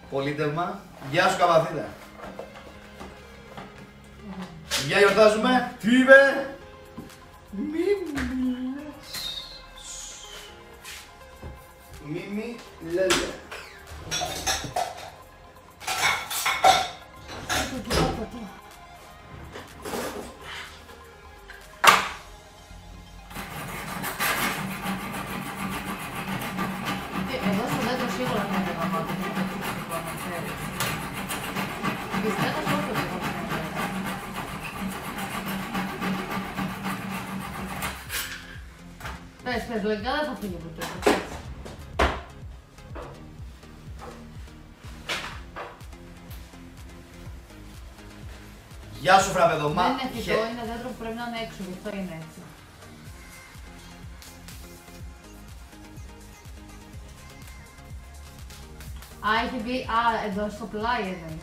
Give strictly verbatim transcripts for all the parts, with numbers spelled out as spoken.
πολίτευμα. Γεια σου Καβαθίδα. Γεια γιορτάζουμε. Τι είπε? Μη μιλάς. Μίμη Λέλε. Εδώ στο δέντρο σίγουρα θα είναι γαμάτο, δεν είναι φυσικό, να ξέρεις. Πιστεύω σε όλο το δέντρο θα είναι. Πες, πες, λογικά δεν θα φύγει από το δέντρο. Γεια σου φραπεδομά. Δεν είναι φυτό, είναι δέντρο που πρέπει να είναι έξω, γι' αυτό είναι έτσι. Α, έχει μπει, α, εδώ στο πλάι εννοείς.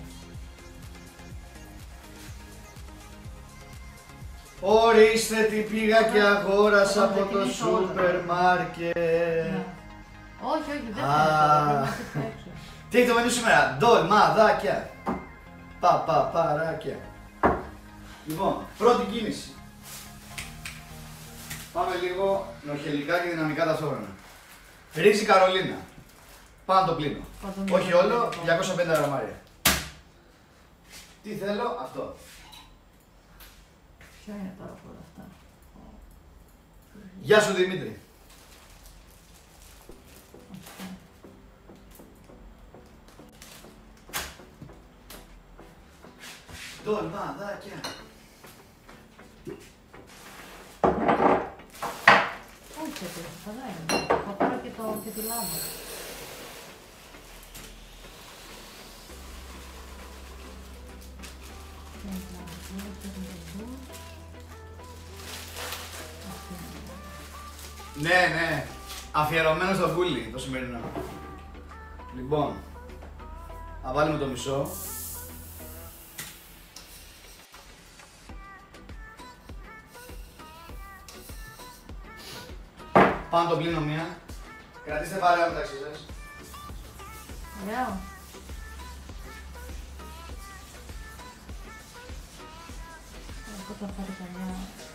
Ορίστε τι πήγα και αγόρασα θα από το ξεκινήσω όλα. σούπερ μάρκετ. Ναι. Όχι, όχι, δεν Α. θα είναι έξω. Τι έχει το μενού σήμερα? Ντολμαδάκια. Πα, πα, παράκια. Λοιπόν, πρώτη κίνηση. Πάμε λίγο νοχελικά και δυναμικά ταυτόχρονα. Ρύζι Καρολίνα. Πάνω το πλήνω. Όχι όλο, διακόσια πενήντα γραμμάρια. Τι θέλω? Αυτό. Ποια είναι τώρα από όλα αυτά? Γεια σου Δημήτρη. Ντολμαδάκια. Όχι, έτσι, καλά είναι. Θα πάρω και, το, και τη λάμπα. Ναι, ναι. Αφιερωμένο στο βούλι το σημερινό. Λοιπόν, θα βάλουμε το μισό. Πάνω το πλύνω μία. Κρατήστε παρέα μεταξύ σας. Ωραίο. Εγώ θα πάρω καμιά.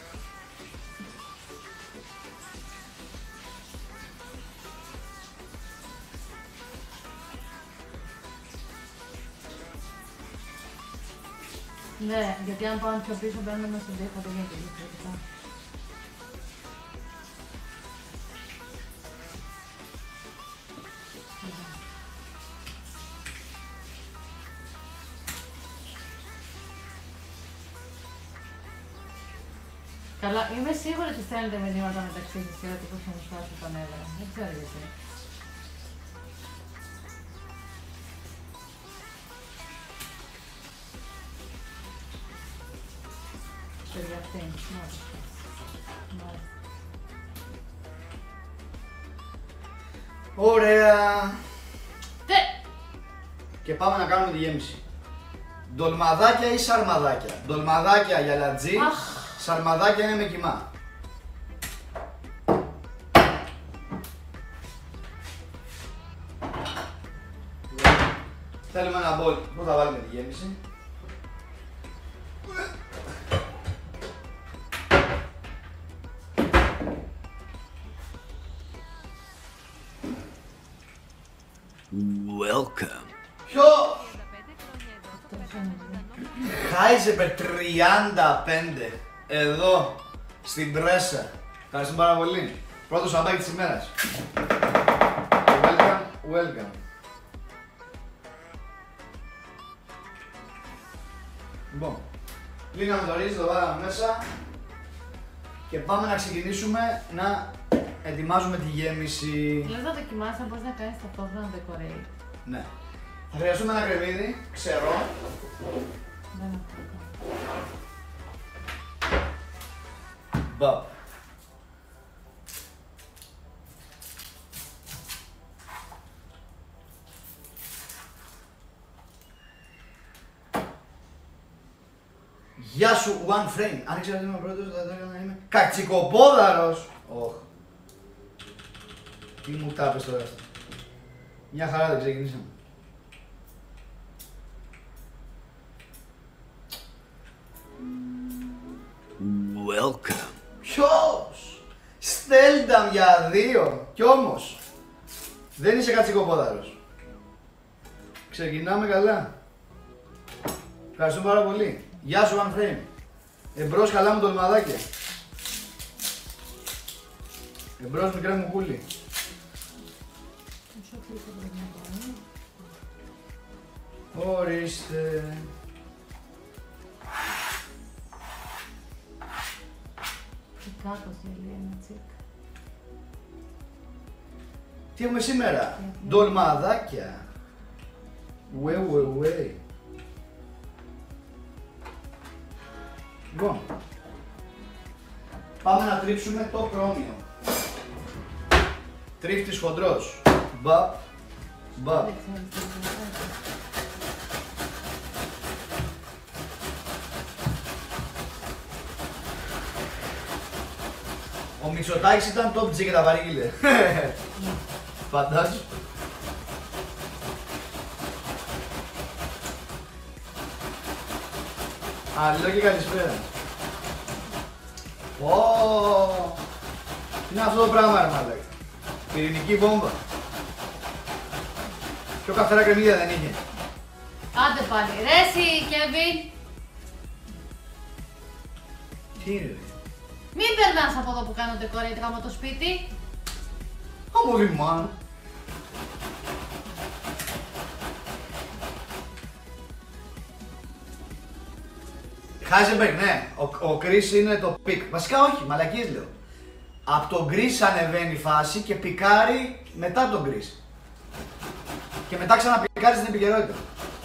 Ναι, γιατί αν πάμε πιο πίσω μπαίνουμε μέσα στον τοίχο, δεν γίνεται διαφορετικά. Καλά, είμαι σίγουρη ότι στέλνετε μηνύματα μεταξύ σας και ότι πώς θα μου σπάσει τα νεύρα. Δεν ξέρω γιατί. Παιδιά αυτή, μάλιστα. Ωραία. Τε! Και πάμε να κάνουμε τη γέμιση. Ντολμαδάκια ή σαρμαδάκια? Ντολμαδάκια για λατζί, σαρμαδάκια είναι με κιμά. Θέλουμε ένα μπολ που θα βάλουμε τη γέμιση. Welcome. Ποιο? Χάιζεπερ τριάντα πέντε εδώ στην πρέσα. Ευχαριστούμε πάρα πολύ. Πρώτο σαμπάκι της ημέρας. Welcome, welcome. Λοιπόν, λίγαμε το ρύζι, το βάλαμε μέσα και πάμε να ξεκινήσουμε να ετοιμάζουμε τη γέμιση. Λες να δοκιμάσεις αν μπορείς να κάνεις ταυτόχρονα decorate. Ναι. Θα χρειαστούμε ένα κρεμμύδι, ξερό. Δεν είναι αυτό. Μπαπ. Γεια σου, one frame. Αν ήξερα ότι είμαι πρώτος, θα το έκανα να είμαι κατσικοπόδαρος. Ωχ. Τι μου τα πες τώρα αυτό. Μια χαρά δεν ξεκινήσαμε. Welcome. Ποιος! Στέλνταμ για δύο! Κι όμως, δεν είσαι κατσικοπόδαρος. Ξεκινάμε καλά. Ευχαριστούμε πάρα πολύ. Γεια σου, One Frame. Εμπρός καλά μου τολμαδάκια. Εμπρός μικρέ μου κούλι. Ορίστε. Κάτω θέλει ένα τσικ. Τι έχουμε σήμερα? Ντολμαδάκια. Ουε ουε ουε. Λοιπόν, πάμε να τρίψουμε το χρώμιο. Τρίφτης χοντρός. Μπαπ, μπαπ. Δεν ξέρω τι είναι. Ο Μητσοτάκης ήταν top G και τα παρήγγειλε. Φαντάζομαι. Αλλό και καλησπέρα. Ω, τι είναι αυτό το πράγμα ρε μαλάκα? Πυρηνική βόμβα. Πιο καυτερά κρεμμύδια δεν είχε. Άντε πάλι. Ρε εσύ, Κέβιν. Τι είναι ρε? Μην περνάς από εδώ που κάνω ντεκόρ γιατί κάνω το σπίτι. Αμολυμάν. Χάιζεμπεργκ, ναι. Ο, ο Chris είναι το πικ. Βασικά όχι, μαλακίες λέω. Από τον Chris ανεβαίνει η φάση και πικάρει μετά τον Chris. Και μετά ξαναπικάρει στην επικαιρότητα.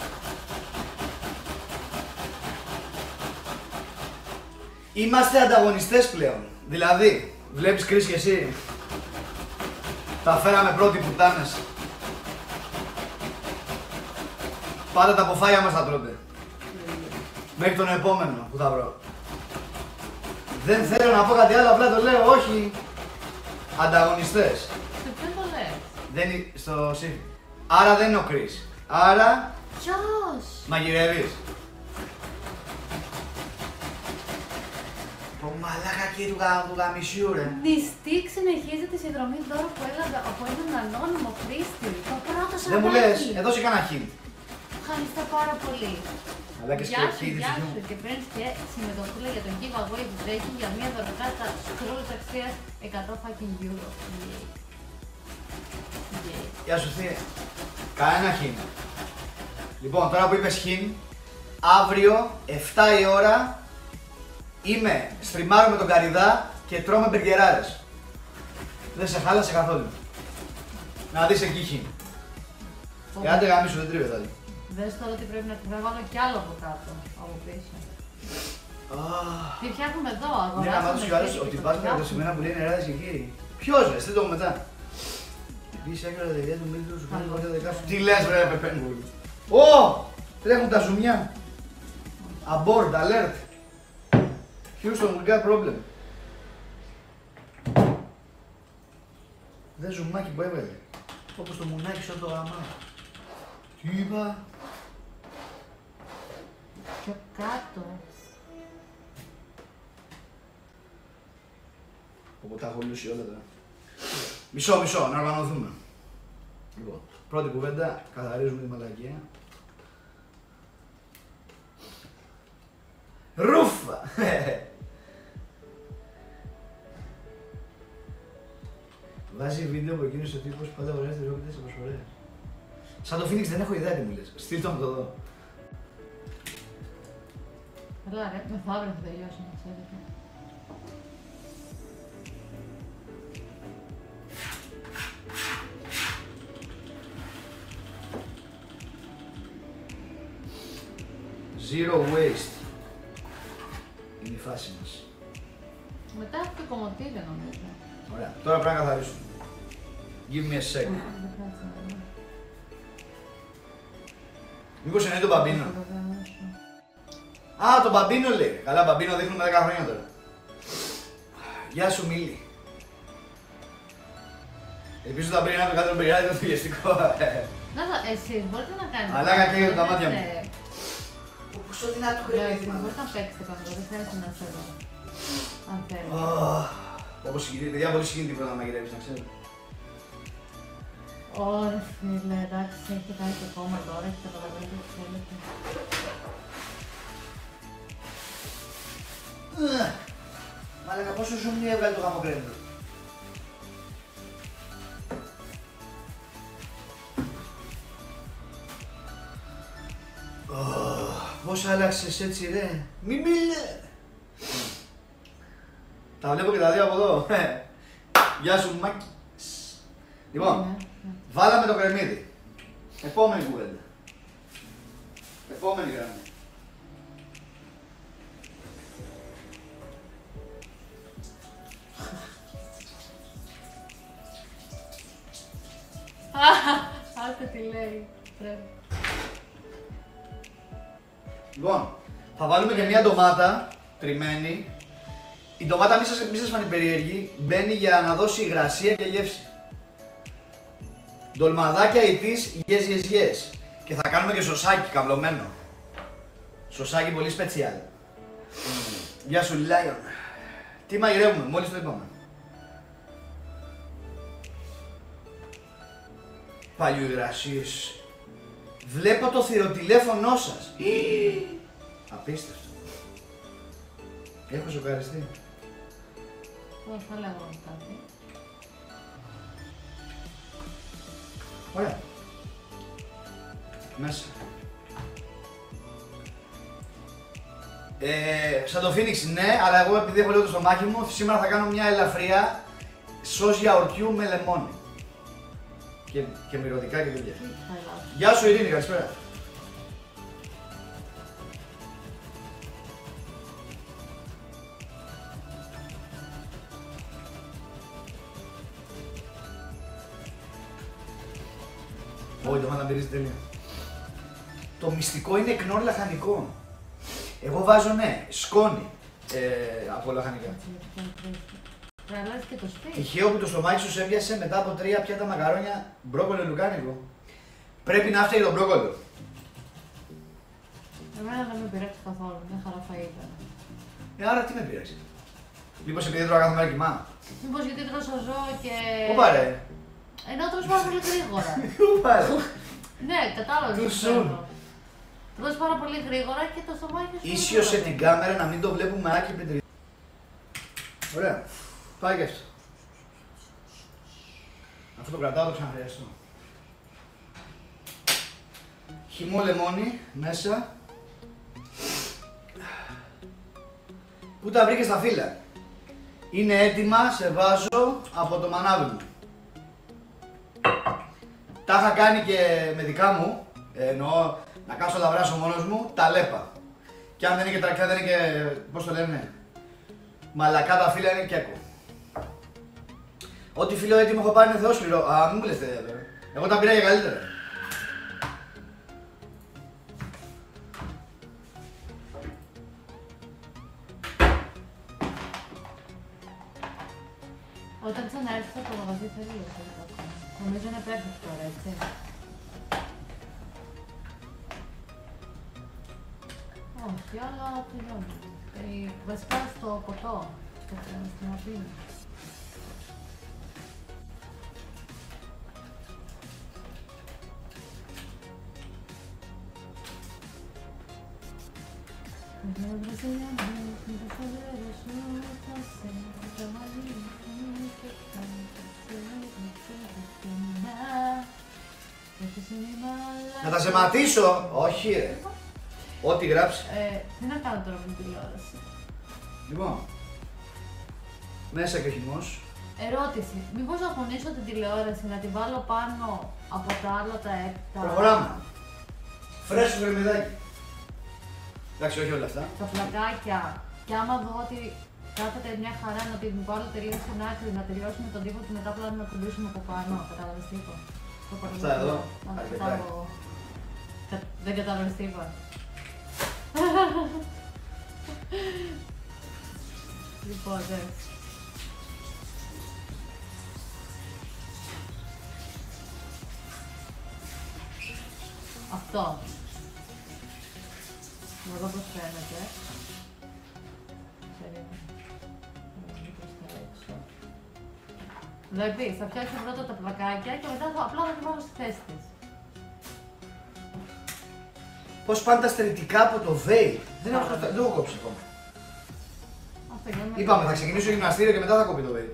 Είμαστε ανταγωνιστές πλέον. Δηλαδή, βλέπεις Chris και εσύ. Τα φέραμε πρώτοι πουτάνες. Πάντα τα αποφάγια μας θα τρώτε. Μέχρι τον επόμενο που θα βρω. Δεν θέλω να πω κάτι άλλο, απλά το λέω, όχι. Ανταγωνιστές. Σε ποιον το λες? Δεν είναι στο σύμφωνο. Άρα δεν είναι ο Chris. Άρα Ποιος? μαγειρεύεις. Το μαλάκα και του, γα, του γαμισιού ρε. Νηστիկ συνεχίζει τη συνδρομή δώρο που έλαβε από έναν ανώνυμο χρήστη. Το πρώτο σαντάκι. Δεν μου λες, εδώ σε κάνα χιν. Ευχαριστώ πάρα πολύ. Μαλάκες Γεια και σου, χιν. γεια σου και παίρνεις και συμμετοχούλα για τον giveaway που τρέχει για μια δωροκάρτα scroll αξίας εκατό fucking euro. Yeah. Yeah. Γεια σου θεία. Κανένα χιν. Λοιπόν, τώρα που είπες χιν, αύριο εφτά η ώρα είμαι στριμάρω με τον Καριδά και τρώμε μπεργκεράρες. Δεν σε χάλασε καθόλου. Να δεις εκεί χιν. Και άντε γαμίσου, δεν τρίβε δηλαδή. Δες τώρα τι πρέπει να τη βάλω κι άλλο από κάτω, από πίσω. Τι φτιάχνουμε εδώ, αγοράσαμε. Ναι, να μάθεις κι άλλος ότι υπάρχουν ερωτησιμένα που λένε ράδες και κύριοι. Ποιος ρε, στείλ' το μου μετά. Επίσης έκανα τα ιδέα του μίλητου σου κάνει χωρίς δεκά σου. Τι λες βρε Πεπένγκουλ. Ω, τρέχουν τα ζουμιά. Abort, alert. Houston, we got problem. Δεν ζουμάκι που έβαλε. Όπως το μουνάκι σαν το γαμά. Τι είπα. Πιο κάτω. Οπότε τα έχω λούσει όλα τώρα. Μισό, μισό, να οργανωθούμε. Λοιπόν, πρώτη κουβέντα, καθαρίζουμε τη μαλακία. Ρούφα! Βάζει βίντεο από εκείνος ο τύπος πάντα αγοράζει τριόπιτες σε προσφορές. Σαν το Phoenix δεν έχω ιδέα τι μου λες. Στείλ' το μου το δω. Καλά ρε, μεθαύριο θα τελειώσει να ξέρετε. Zero waste. Είναι η φάση μας. Μετά από το κομμωτήριο νομίζω. Ωραία, τώρα πρέπει να καθαρίσουμε. Give me a sec. Δεν κάτσε να δω. Μήπως εννοεί τον Μπαμπίνο. Θα το βεβαιώσω. Α, τον Μπαμπίνο λέει. Καλά, Μπαμπίνο δείχνουμε δέκα χρόνια τώρα. Γεια σου, Μίλη. Ελπίζω να πριν να το κάνω τον πειράδι το θυγεστικό. Να δω, εσείς μπορείτε να κάνετε. Μαλάκα, καίγονται τα μάτια μου. Ναι, Πόσο δυνατό εσείς μπορείτε να παίξετε πάνω, δεν χρειάζεται να σε δω. Αν θέλει. Όπως συγκινεί, παιδιά, πολύ συγκινεί τίποτα να μαγειρεύεις, να ξέρετε. Ωραία, φίλε, εντάξει, έχει κάνει το κόμμα τώρα, έχει καταλαβαίνει τι θέλετε. Μαλάκα, πόσο σου μη έβγαλε το γαμοκρέμι. Πώς άλλαξες έτσι ρε, μη μίλε. Τα βλέπω και τα δύο από εδώ. Γεια σου Μάκη. Λοιπόν, βάλαμε το κρεμμύδι. Επόμενη κουβέντα. Επόμενη γραμμή. Άσε τι λέει. Λοιπόν, θα βάλουμε και μια ντομάτα τριμμένη. Η ντομάτα, μη σας, μη σας φανεί περίεργη, μπαίνει για να δώσει υγρασία και γεύση. Ντολμαδάκια ητής, yes yes yes. Και θα κάνουμε και σωσάκι καμπλωμένο. Σωσάκι πολύ σπετσιάλ. Γεια σου Lion. Τι μαγειρεύουμε, μόλις το είπαμε. Παλιοϊγρασίες. Βλέπω το θηροτηλέφωνό σας. Απίστευτο. Έχω σοκαριστεί. Πώς θα λέγω κάτι. Ωραία. Μέσα. Ε, σαν το Phoenix ναι, αλλά εγώ επειδή έχω λίγο το στομάχι μου, σήμερα θα κάνω μια ελαφριά σως γιαουρτιού με λεμόνι. Και, και μυρωδικά και τέτοια. Γεια σου Ειρήνη, καλησπέρα. Όχι, το μάνα μυρίζει τέλεια. Το μυστικό είναι εκνόρ λαχανικών. Εγώ βάζω ναι, σκόνη ε, από λαχανικά. Τρελάς και το σπίτι. Τυχαίο που το στομάχι σου έβιασε μετά από τρία πιάτα μακαρόνια μπρόκολο λουκάνικο. Πρέπει να φταίει το μπρόκολο. Εμένα δεν με πειράξει καθόλου, μια χαρά φαΐ ήταν. Ε, άρα τι με πειράζει. Μήπως επειδή τρώω κάθε μέρα κοιμά. Μήπως γιατί τρώω ζώο και... Όπα ρε. Ενώ τρως πάρα πολύ γρήγορα. Όπα ρε. Ναι, κατάλαβες. Του σουν. Τρως πάρα πολύ γρήγορα και το στομάχι σου... Ίσιοσε την κάμερα να μην το βλέπουμε άκρη πεντρι. Ωραία. Πάει και αυτό. Αυτό το κρατάω, το ξαναχρειαστώ. Χυμό λεμόνι μέσα. Πού τα βρήκες τα φύλλα. Είναι έτοιμα, σε βάζω από το μανάβι μου. Τα είχα κάνει και με δικά μου, εννοώ να κάτσω να βράσω μόνος μου, τα λέπα. Και αν δεν είναι και τρακιά, δεν είναι και, πώς το λένε, μαλακά τα φύλλα είναι κέκο. Ό,τι φύλλο έτοιμο έχω πάρει είναι θεόσφυρο. Α, μην μου λες τέτοια τώρα. Εγώ τα πήρα για καλύτερα. Όταν ξαναέρθεις από το μαγαζί θέλει λίγο ακόμα. Νομίζω είναι perfect τώρα, έτσι. Όχι, αλλά τελειώνει. Βασικά στο ποτό, στην απίνη. Να τα ζεματίσω! Όχι ρε. Ό,τι γράψει. Ε, τι να κάνω τώρα με την τηλεόραση. Λοιπόν. Μέσα και ο χυμός. Ερώτηση. Μήπως να χωνίσω την τηλεόραση, να την βάλω πάνω από τα άλλα τα έπτα. Προχωράμε. Φρέσκο κρεμμυδάκι. Εντάξει, όχι όλα αυτά. Τα πλακάκια. Και άμα δω ότι κάθεται μια χαρά να την βάλω τελείως στην άκρη, να τελειώσουμε τον τοίχο και μετά απλά να κουμπίσουμε από πάνω. Κατάλαβες τι είπα. Αυτά εδώ. Δεν κατάλαβες τι είπα. Λοιπόν, εντάξει. Αυτό. Να δω πώς φαίνεται. Περίμενε. Δηλαδή θα φτιάξω πρώτα τα πλακάκια και μετά θα απλά θα τη βάλω στη θέση της. Πώς πάνε τα στερητικά από το vape. Δεν έχω, δεν το έχω κόψει ακόμα. Αυτό για να... Είπαμε θα ξεκινήσω γυμναστήριο και μετά θα κόψει το vape.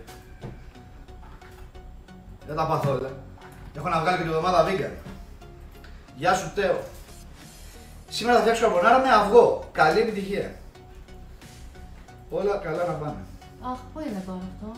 Δεν τα πάθω όλα. Έχω να βγάλω και τη εβδομάδα vegan. Γεια σου Τέο. Σήμερα θα φτιάξω καρμπονάρα με αυγό. Καλή επιτυχία. Όλα καλά να πάνε. Αχ, πού είναι τώρα αυτό.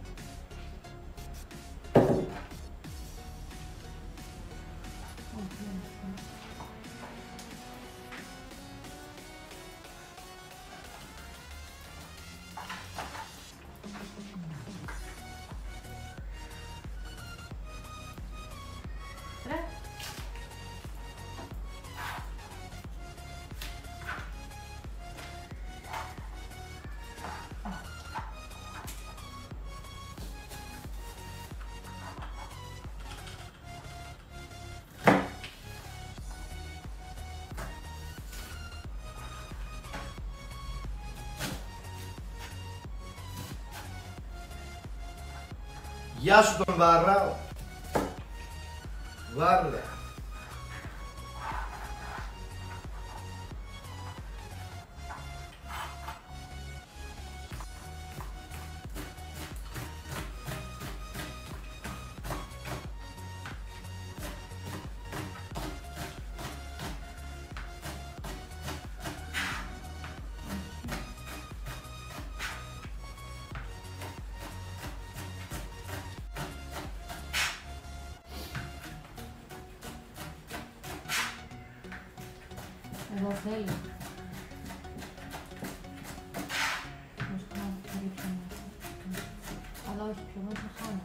Γεια σου τον Βαράο. Βάρδα. Εγώ θέλω. Πώς κάνω, θα ρίξω μέσα. Αλλά όχι πιο μέσα χάνω.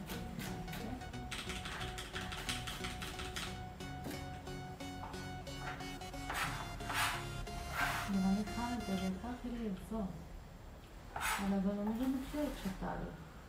Για να μην χάνετε δεν θα θέλει αυτό. Αλλά εδώ νομίζω είναι πιο εξωτάρι.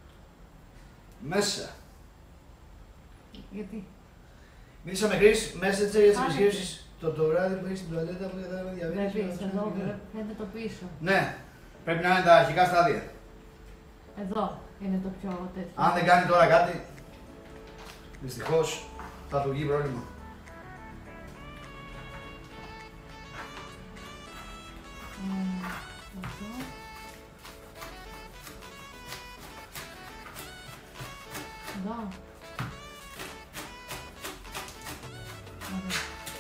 Μέσα. Γιατί? Μίλησα με Chris Messenger για τις επισκέψεις. Το, το βράδυ που έχει στην τουαλέτα που κατάλαβε διαβίωση. Βλέπεις, εδώ φαίνεται το πίσω. Ναι, πρέπει να είναι τα αρχικά στάδια. Εδώ είναι το πιο τέτοιο. Αν δεν κάνει τώρα κάτι, δυστυχώς θα του βγει πρόβλημα. Mm, εδώ. Εδώ. Εδώ.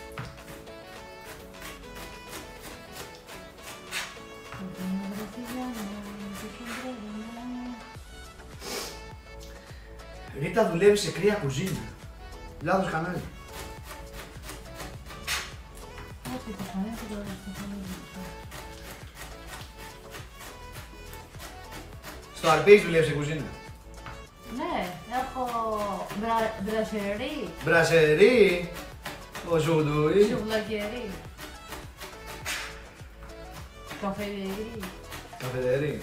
Ρίτα δουλεύει σε κρύα κουζίνα. Λάθος κανάλι. Όχι, το κανάλι το κανάλι. Στο Αρπίζ δουλεύει σε κουζίνα. Ναι, έχω μπρα... μπρασερί. Μπρασερί. Ο Ζουντούι. Σουβλακερί. Καφεδερί. Καφεδερί.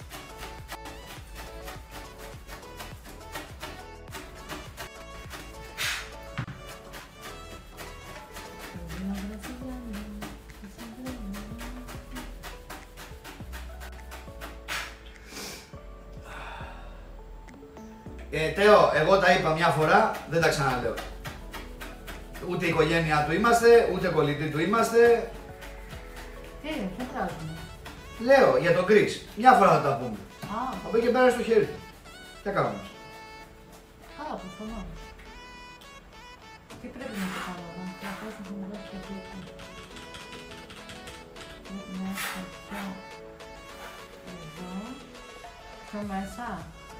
Ε, Τέο, εγώ τα είπα μια φορά, δεν τα ξαναλέω. Ούτε η οικογένειά του είμαστε, ούτε κολλητοί του είμαστε. Τι, ποιο πράγμα. Λέω για τον Chris, μια φορά θα τα πούμε. Α, Από εκεί και πέρα στο χέρι του. Τι κάνουμε. καλά, προφανώς. Τι πρέπει να το κάνω εδώ, να πω να μου δώσει το τίτλο. Μέσα, πιο... Εδώ. Πιο μέσα.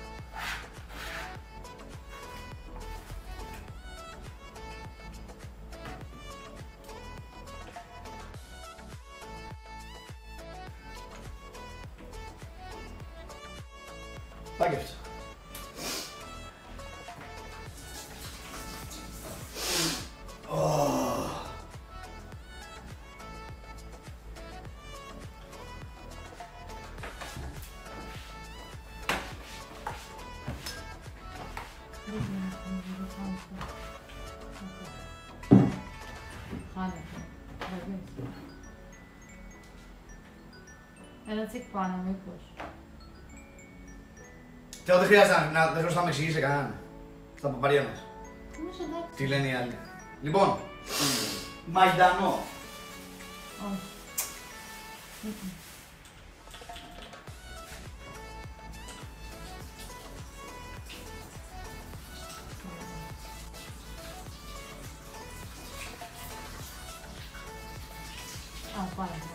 Πάκευσα. Ένα τσικ πάνω, μήπως. Και δεν χρειάζεται να, να, δεν χρειάζεται να με εξηγήσει κανέναν. Στα παπαρία μας. Νομίζω εντάξει. Τι λένε οι άλλοι. Λοιπόν, Μαϊντανό. Όχι. Α, πάρα πολύ.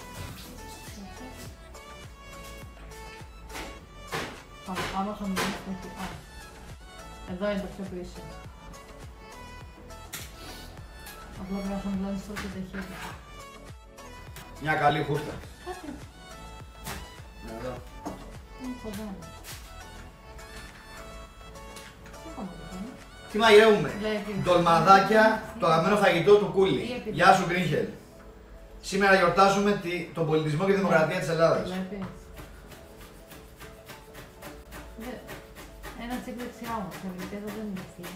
Άμα θα μιλήσει εκεί. Α, εδώ είναι το πιο πίσω. Απλά πρέπει να θα μιλάνε στο και τα χέρια. Μια καλή χούρτα. Κάτι. Εδώ. Είναι κοντά. Τι πάμε να κάνουμε. Τι μαγειρεύουμε. Βλέπει. Ντολμαδάκια, το αγαπημένο φαγητό του Κούλι. Βλέπει. Γεια σου Γκρίνχελ. Σήμερα γιορτάζουμε τη- τον πολιτισμό και τη δημοκρατία της Ελλάδας. Βλέπεις. Δε- Ένα τσικ δεξιά όμως, το γλυκέδο δεν είναι ευθεία.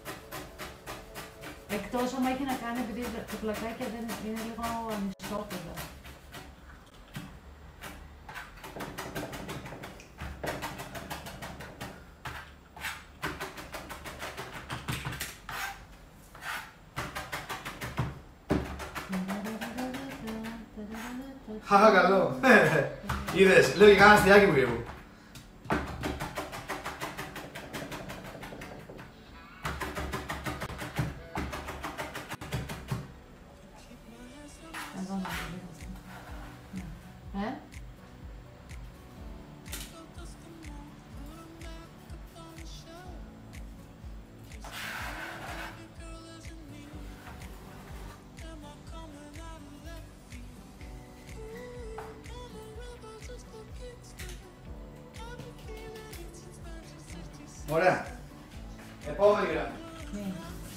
Εκτός άμα έχει να κάνει επειδή τα πλακάκια δεν είναι λίγο ανισόπεδα. Χαχα καλό. Είδες, λέω και κάνα αστιάκι που γεύω. Εδώ να το δείτε. Ναι. Ε? Ωραία. Επόμενη γραμμή. Ναι.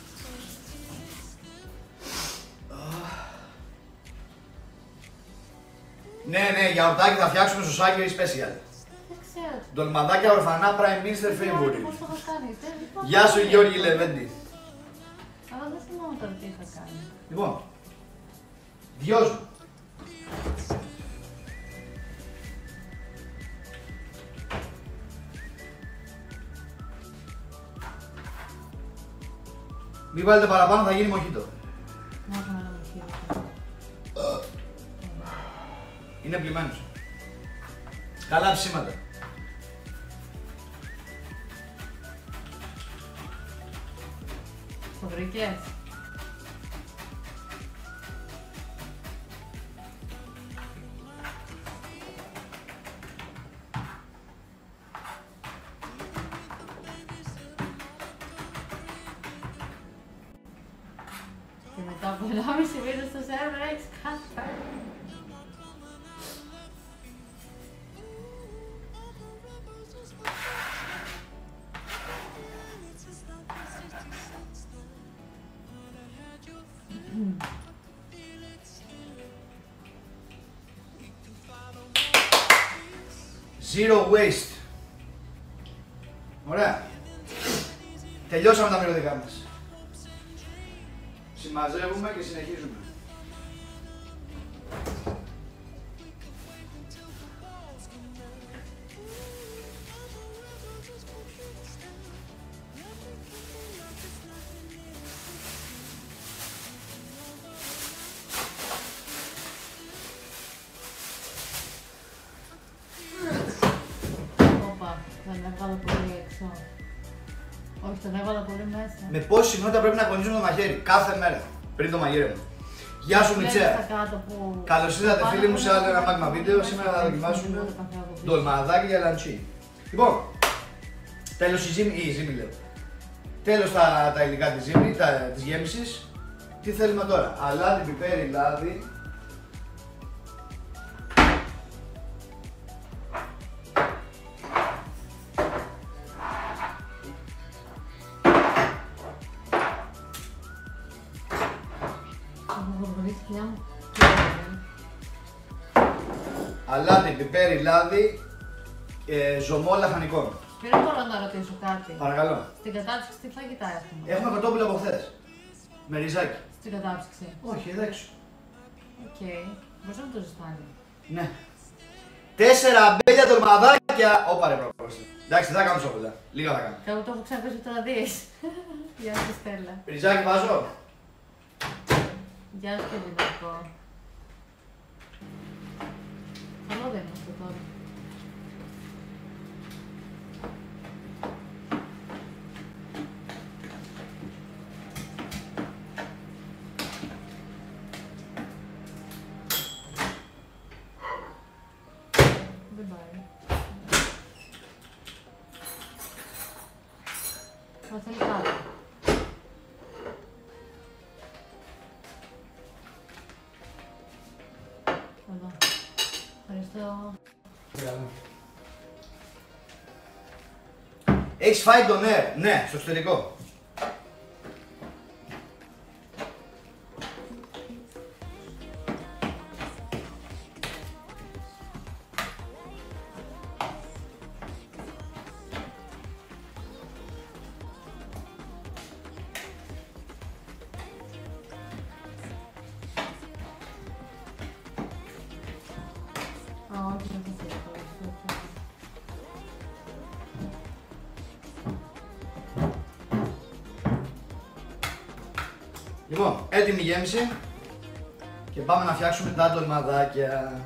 Ναι, ναι, γιαουρτάκι θα φτιάξουμε στο Σάκη special. Δεν ξέρω. Ντολμαδάκια ορφανά Prime Minister Favorite. Πώς το έχω κάνει. δεν- δεν Γεια σου θυμάμαι. Γιώργη Λεβέντη. Αλλά δεν θυμάμαι τώρα τι είχα κάνει. Λοιπόν, δυο Μην βάλετε παραπάνω, θα γίνει μοχίτο. Να έχουμε ένα μοχείο. Είναι πλημμένος. Καλά ψήματα. Το βρήκες. Και μετά από ενάμιση μήνες στο σερβερ έχεις κάτι. Zero waste. Ωραία. Τελειώσαμε τα μυρωδικά μας. Συμμαζεύουμε και συνεχίζουμε. Όπα, τον έβγαλα πολύ έξω. Όχι, τον έβαλα πολύ μέσα. Με πόση συχνότητα πρέπει να κονίζουμε το μαχαίρι κάθε μέρα πριν το μαγείρευμα. Γεια σου Βλέπεις Μιτσέα. τα κάτω που- Καλώς ήρθατε πάνω φίλοι μου σε άλλο ένα είναι μάγμα βίντεο. Σήμερα θα δοκιμάσουμε το καφέ από πίσω. ντολμαδάκι για λαντσί. Λοιπόν, τέλος η ζύμη, ή η ζύμη λέω. Τέλος τα, τα υλικά της ζύμη, τα, της γέμισης. Τι θέλουμε τώρα, αλάτι, πιπέρι, λάδι. Έχω βρει σκιά μου. Αλάτι, πιπέρι, λάδι, ε, ζωμό λαχανικών. Και δεν μπορώ να ρωτήσω κάτι. Παρακαλώ. Στην κατάψυξη τι φαγητά έχουμε. Έχουμε κοτόπουλο από χθες. Με ριζάκι. Στην κατάψυξη. Όχι, εδώ έξω. Οκ. Μπορείς να μου το ζεστάνει. Ναι. Τέσσερα μπέλια ντολμαδάκια. Όπα ρε προπρόστη. Εντάξει, δεν θα κάνω σόκολα. Λίγα θα κάνω. Κάπου το έχω ξαναπέσει το να δεις. Γεια σου Στέλλα. Ριζάκι βάζω. Γεια σου και Δημητρικό. Καλό δεν είναι αυτό τώρα. Δεν πάει. Θα θέλει κάτω. Εδώ. Ευχαριστώ. Έχεις φάει τον air, ναι, στο εξωτερικό. Α, όχι, δεν θα θέλει. Λοιπόν, έτοιμη η γέμιση και πάμε να φτιάξουμε τα ντολμαδάκια.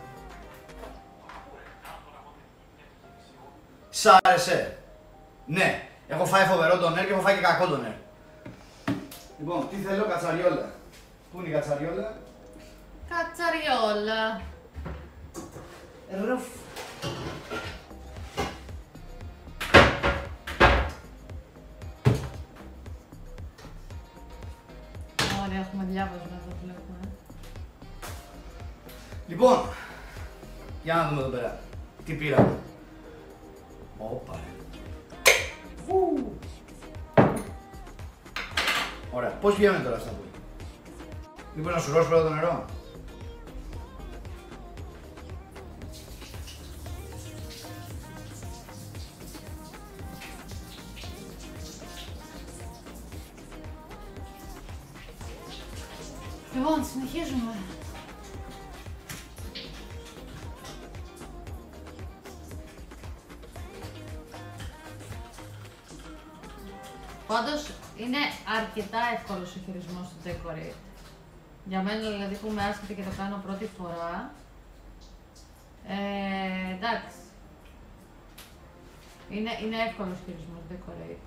Σ' άρεσε? Ναι, έχω φάει φοβερό ντονέρ και έχω φάει και κακό ντονέρ. Λοιπόν, τι θέλω, κατσαριόλα. Πού είναι η κατσαριόλα? Κατσαριόλα. Ρουφ. Ωραία, έχουμε διάβασμα εδώ βλέπουμε. Λοιπόν, για να δούμε εδώ πέρα. Τι πήραμε. Όπα ρε. Φου. Ωραία, πώς πηγαίνουμε τώρα αυτά που. Λοιπόν, να σου ρώσω πρώτα το νερό. Λοιπόν, συνεχίζουμε. Πάντως είναι αρκετά εύκολος ο χειρισμός του Decorate. Για μένα δηλαδή που είμαι άσχετη και το κάνω πρώτη φορά. Ε, εντάξει. Είναι, είναι εύκολος ο χειρισμός του Decorate.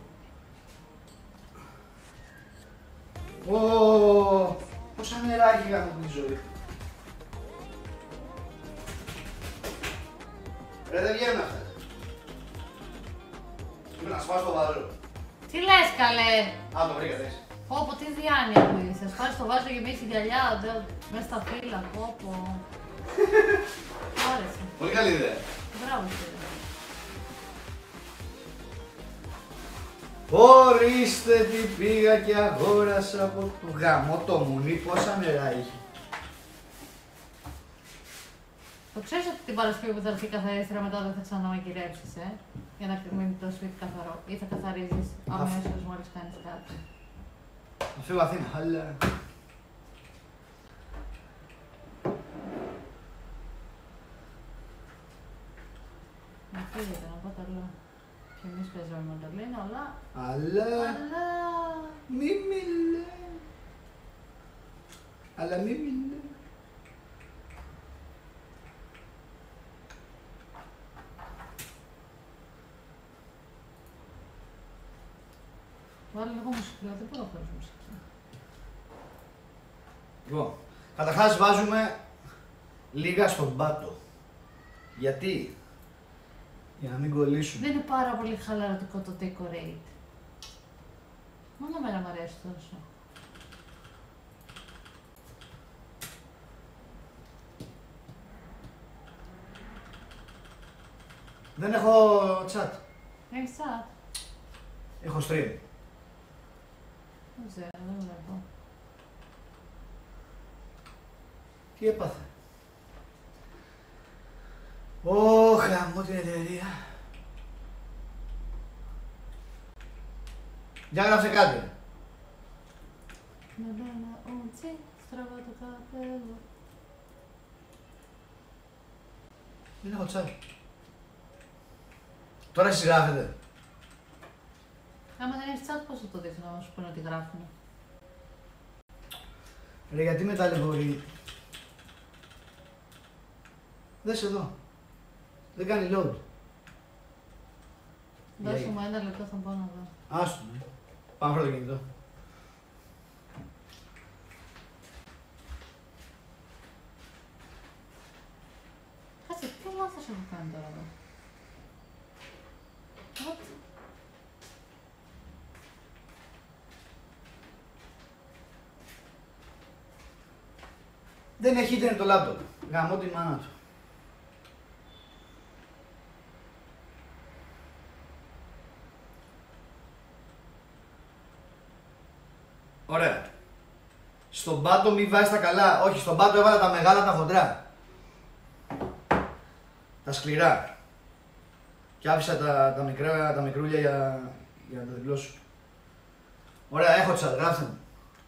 Ω, πόσα νεράκι είχαμε από τη ζωή. Ρε, δεν βγαίνουν αυτά. Είμαι να σπάσω το βάζο. Τι λες καλέ! Α, το βρήκα, δες. Πω πω, τι διάνοια που είσαι. Σπάς το βάζο γεμίσει γυαλιά, μέσα στα φύλλα, πω πω. Μ' άρεσε. Πολύ καλή ιδέα. Μπράβο κύριε. Ορίστε τι πήγα και αγόρασα από το γαμό το μουνί, πόσα νερά είχε. Το ξέρεις ότι την Παρασκευή που θα έρθει η καθαρίστρια μετά δεν θα ξαναμαγειρεύσεις, ε? Για να μείνει το σπίτι καθαρό. Ή θα καθαρίζεις αμέσως μόλις κάνεις κάτι. Να φύγω Αθήνα, αλλά... Να φύγετε, να πω τα λέω. Και εμείς παίζαμε μαντολίνα, αλλά... Αλλά... Αλλά... Μη μιλέ. Αλλά μη μιλέ. Βάλε λίγο μουσική, δεν μπορώ χωρίς μουσική. Λοιπόν, καταρχάς βάζουμε λίγα στον πάτο. Γιατί? Για να μην κολλήσουν. Δεν είναι πάρα πολύ χαλαρωτικό το Decorate. Μόνο εμένα μου αρέσει τόσο. Δεν έχω chat. Έχεις chat? Έχω stream. Δεν ξέρω, δεν βλέπω. Τι έπαθε. Ω, χαμό την εταιρεία. Για γράψε κάτι. Με μένα ούτσι, στραβά το καπέλο. Δεν έχω chat. Τώρα συγγράφετε. Άμα δεν έχεις chat, πώς θα το δεις να σου πούνε ότι γράφουν. Ρε, γιατί με ταλαιπωρεί. Δες εδώ. Δεν κάνει load. Δώσε μου ένα λεπτό, θα πάω να δω. Άστο, ναι. Πάμε πρώτο κινητό. Κάτσε, τι λάθος έχω κάνει τώρα εδώ. What? Δεν έχει ίντερνετ το λάπτοπ. Γαμώ τη μάνα του. Ωραία. Στον πάτο μη βάζει τα καλά. Όχι, στον πάτο έβαλα τα μεγάλα, τα χοντρά. Τα σκληρά. Και άφησα τα, τα, μικρά, τα μικρούλια για, για να τα δηλώσω. Ωραία, έχω chat, γράψτε μου.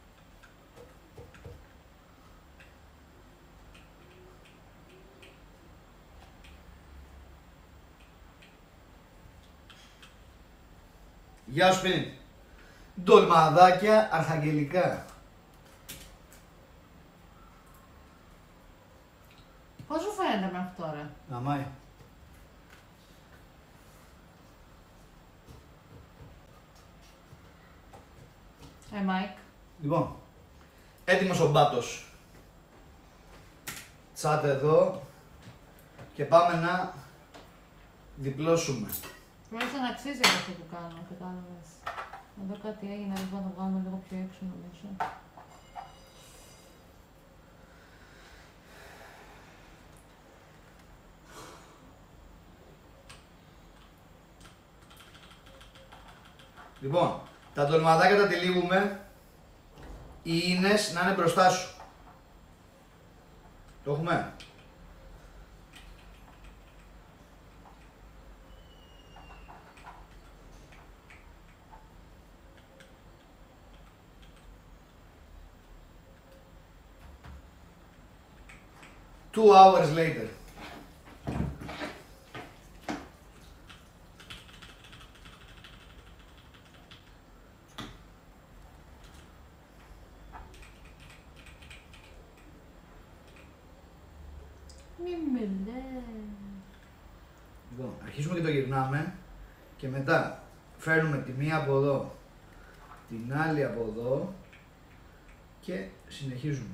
Γεια σου Σπίνη. Ντολμαδάκια αρχαγγελικά. Πώς σου φαίνεται μέχρι τώρα? Γαμάει. Ε, Μάικ. Λοιπόν, έτοιμος ο μπάτος. Τσάτε εδώ και πάμε να διπλώσουμε. Τουλάχιστον αξίζει αυτό που κάνω, κατάλαβες. Εδώ κάτι έγινε, λοιπόν θα το βγάλουμε λίγο πιο έξω νομίζω. Λοιπόν, τα ντολμαδάκια τα τυλίγουμε. Οι ίνες να είναι μπροστά σου. Το έχουμε. Two hours later. Μη με λες. Λοιπόν, αρχίζουμε και το γυρνάμε και μετά φέρνουμε τη μία από εδώ, την άλλη από εδώ και συνεχίζουμε.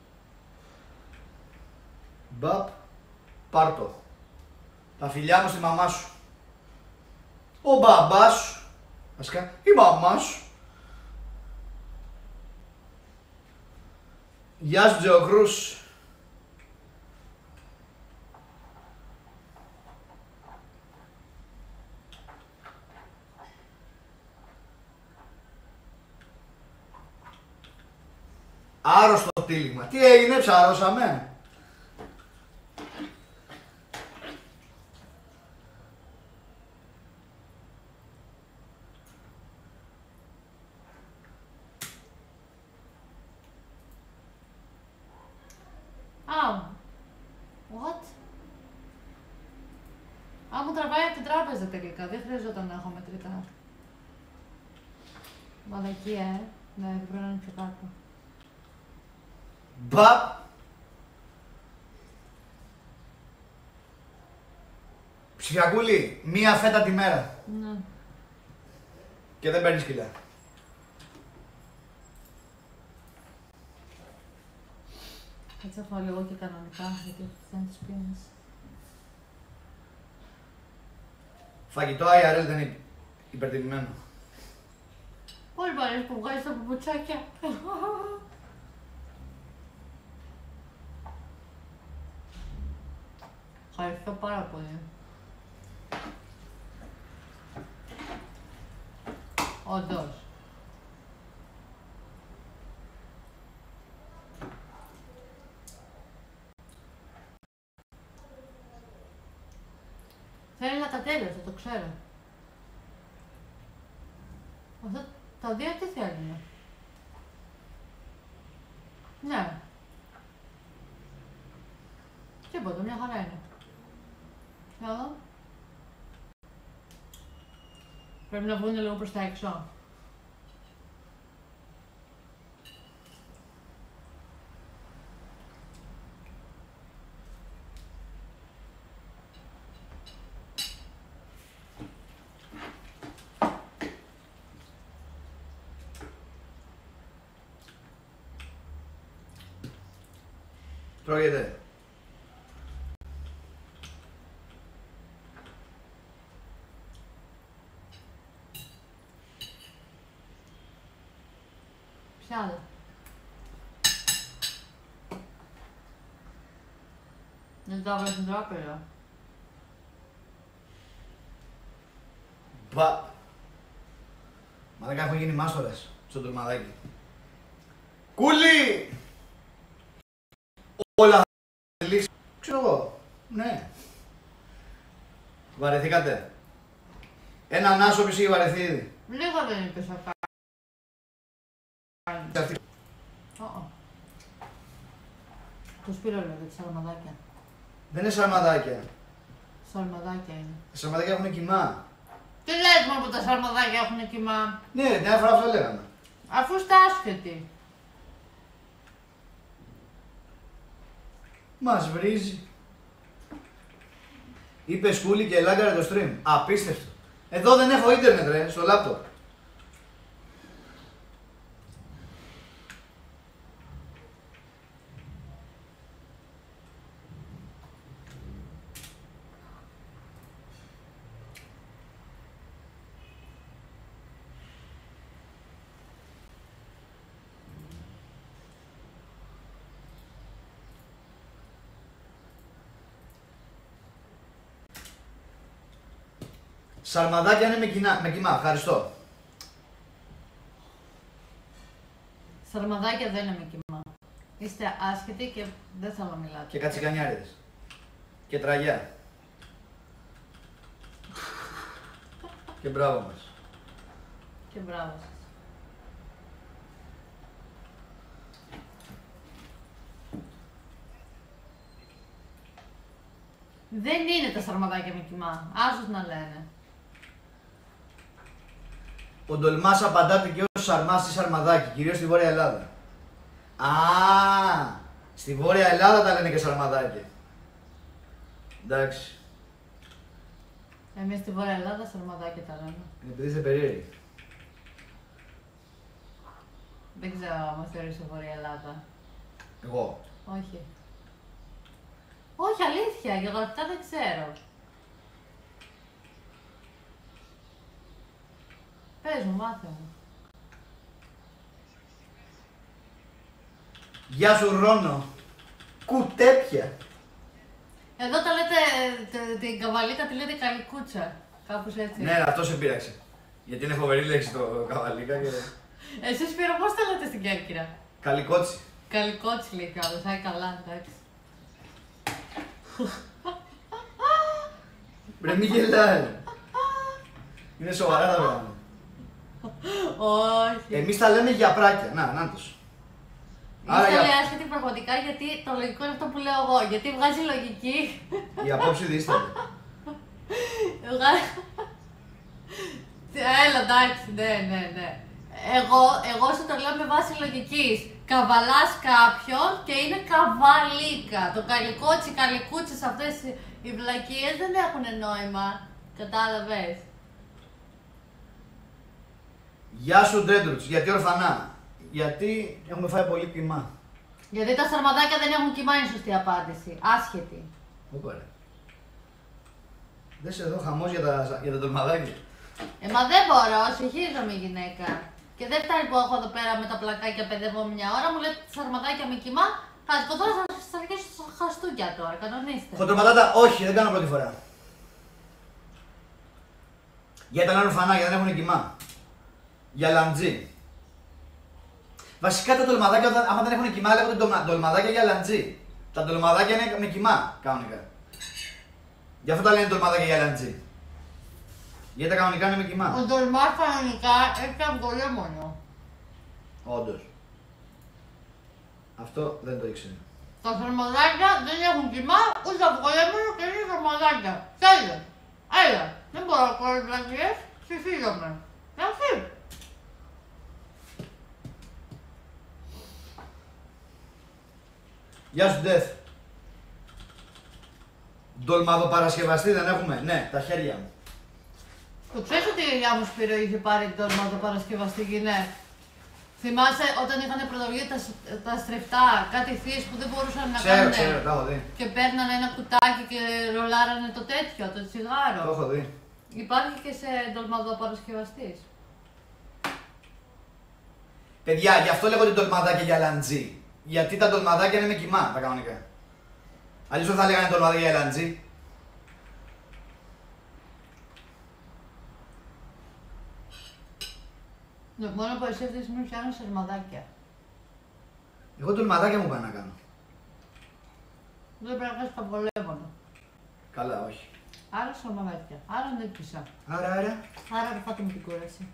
Μπαπ, πάρτο. Τα φιλιά μου στη μαμά σου. Ο μπαμπάς σου. Βασικά, η μαμά σου. Γεια σου Τζεοκρούς. Άρρωστο τύλιγμα. Τι έγινε, ψαρώσαμε. Αου. What? Α, μου τραβάει από την τράπεζα τελικά. Δεν χρειαζόταν να έχω μετρητά. Μαλακία, ε. Ναι, δεν πρέπει να είναι πιο κάτω. Μπαπ. Ψηφιακούλη, μία φέτα τη μέρα. Ναι. Και δεν παίρνεις κιλά. Έτσι θα φάω λίγο και κανονικά, γιατί δεν τις πίνεις. Φαγητό άι αρ ελ δεν είναι υπερτιμημένο. Πολύ μου αρέσει που βγάζεις τα παπουτσάκια. Ευχαριστώ πάρα πολύ. Όντως. Θέλει να τα τέλειωσε, το ξέρω. Αυτά τα δύο τι θέλουν. Ναι. Τίποτα, μια χαρά είναι. Για να δω. Πρέπει να βγουν λίγο προς τα έξω. Τρώγεται. Ποια άλλα? Δεν τα έβαλες στην τράπεζα. Μπα. Μαλάκα έχουν γίνει μάστορες στο ντολμαδάκι. Κούλι! Όλα θα λύσει. Ξέρω εγώ. Ναι. Βαρεθήκατε. Έναν άσο πίσω βαρεθεί ήδη. Λίγο δεν είπες αυτά. Αυτή. Oh. Το Σπύρο λέγεται, σαρμαδάκια. Δεν είναι σαρμαδάκια. Σαρμαδάκια είναι. Τα σαρμαδάκια έχουν κοιμά. Τι λες μόνο που τα σαρμαδάκια έχουν κοιμά? Ναι, ρε, την άλλη φορά αυτό λέγαμε. Αφού είστε άσχετοι. Μας βρίζει. Είπε σκούλι και λάγκαρε το stream. Απίστευτο. Εδώ δεν έχω ίντερνετ ρε, στο λάπτοπ. Σαρμαδάκια είναι με, κοινά, με κοιμά, ευχαριστώ. Σαρμαδάκια δεν είναι με κοιμά. Είστε άσχετοι και δεν θα με μιλάτε. Και κατσικανιάριδες. Και τραγιά. Και μπράβο μας. Και μπράβο σας. Δεν είναι τα σαρμαδάκια με κοιμά. Άσους να λένε. Ο Ντολμάς απαντάται και ως σαρμάς ή σαρμαδάκι, κυρίως στη Βόρεια Ελλάδα. Α, στη Βόρεια Ελλάδα τα λένε και σαρμαδάκι. Εντάξει. Εμείς στη Βόρεια Ελλάδα σαρμαδάκια τα λέμε. Είναι επειδή είστε περίεργοι. Δεν ξέρω αν μας θεωρείς στη Βόρεια Ελλάδα. Εγώ. Όχι. Όχι, αλήθεια, γεωγραφικά δεν ξέρω. Πες μου, μάθε μου. Γεια σου Ρόνο. Κουτέπια. Εδώ τα λέτε, τε- την καβαλίκα τη λέτε καλικούτσα. Κάπως έτσι. Ναι, αυτό σε πείραξε. Γιατί είναι φοβερή λέξη το καβαλίκα και... Εσείς Σπύρο, πώς τα λέτε στην Κέρκυρα? Καλικότσι. Καλικότσι λέει κιόλας, άι καλά, εντάξει. Ρε μη γελάει. Είναι σοβαρά τα πράγματα. Όχι. Εμείς τα λέμε για πράκια. Να, να τους. Άρα για- για... άσχετη πραγματικά γιατί το λογικό είναι αυτό που λέω εγώ. Γιατί βγάζει λογική. Η απόψη δίσταται. Βγάζει... Έλα, εντάξει, ναι, ναι, ναι. Εγώ, εγώ σου το λέω με βάση λογικής. Καβαλάς κάποιον και είναι καβαλίκα. Το καλικότσι, καλικούτσες, αυτές οι- οι βλακίες δεν έχουν νόημα. Κατάλαβες. Γεια σου Ντρέντρουτς. Γιατί ορφανά. Γιατί έχουμε φάει πολύ κοιμά. Γιατί τα σαρμαδάκια δεν έχουν κοιμά, είναι σωστή απάντηση. Άσχετη. Όπα ρε. Δες εδώ χαμός για τα, για τα ντολμαδάκια. Ε, μα δεν μπορώ, συγχύζομαι η γυναίκα. Και δεν φτάνει που έχω εδώ πέρα με τα πλακάκια παιδεύω μια ώρα, μου λέτε σαρμαδάκια με κοιμά. Θα σκοτώ, θα σας αρχίσω στα χαστούκια τώρα, κανονίστε. Χοντροματάτα, όχι, δεν κάνω πρώτη φορά. Για τα λένε ορφανά, γιατί δεν έχουν κοιμά. Για λαντζή. Βασικά τα ντολμαδάκια, όταν- άμα δεν έχουν κοιμά, λέγονται ντολμα- ντολμαδάκια για λαντζή. Τα ντολμαδάκια είναι με κοιμά, κανονικά. Γι' αυτό τα λένε ντολμαδάκια για λαντζή. Γιατί τα κανονικά είναι με κοιμά. Ο ντολμάς κανονικά έχει από το λέμονο. Όντως. Αυτό δεν το ήξερα. Τα σαρμαδάκια δεν έχουν κοιμά, ούτε από το λέμονο και είναι σαρμαδάκια. Τέλεια. Έλα, δεν μπορώ να κάνω βλακίες. Και φύγαμε. Εντάξει. Γεια σου, Ντεθ. Ντολμαδοπαρασκευαστή δεν έχουμε. Ναι, τα χέρια μου. Το ξέρεις ότι η γιαγιά μου Σπύρο είχε πάρει τον ντολμαδοπαρασκευαστή, ναι. Θυμάσαι όταν είχαν πρωτοβγεί τα, τα στρεφτά, κάτι θείες που δεν μπορούσαν να ξέρω, κάνουν. Ξέρω, το έχω δει. Και παίρνανε ένα κουτάκι και ρολάρανε το τέτοιο, το τσιγάρο. Το έχω δει. Υπάρχει και σε ντολμαδοπαρασκευαστής. Παιδιά, γι' αυτό λέγονται ντολμαδάκια για λαντζή. Γιατί τα ντολμαδάκια είναι με κοιμά, τα κανονικά. Αλλιώς δεν θα λέγανε ντολμαδάκια για λαντζή. Ναι, μόνο που εσύ αυτή τη στιγμή φτιάχνεις σερμαδάκια. Εγώ ντολμαδάκια μου πάω να κάνω. Δεν πρέπει να κάνεις παμπολέμονο. Καλά, όχι. Άρα σερμαδάκια. Άρα δεν πίσα. Άρα, άρα. Άρα δεν φάτε με την κούραση.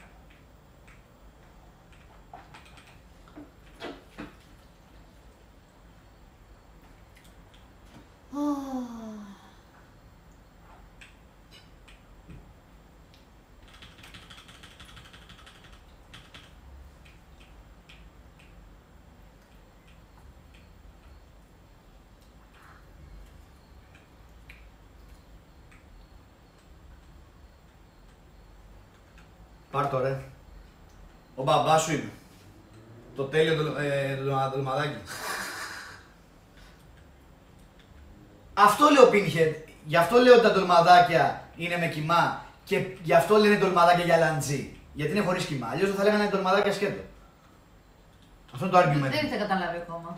Πάρ' το ρε. Ο μπαμπάς σου είμαι. Το τέλειο ντολμαδάκι. Αυτό λέω Pinhead. Γι' αυτό λέω ότι τα ντολμαδάκια είναι με κοιμά και γι' αυτό λένε ντολμαδάκια για λαντζή. Γιατί είναι χωρίς κοιμά. Αλλιώς δεν θα λέγανε ντολμαδάκια σκέτο. Αυτό είναι το argument. Δεν έχετε καταλάβει ακόμα.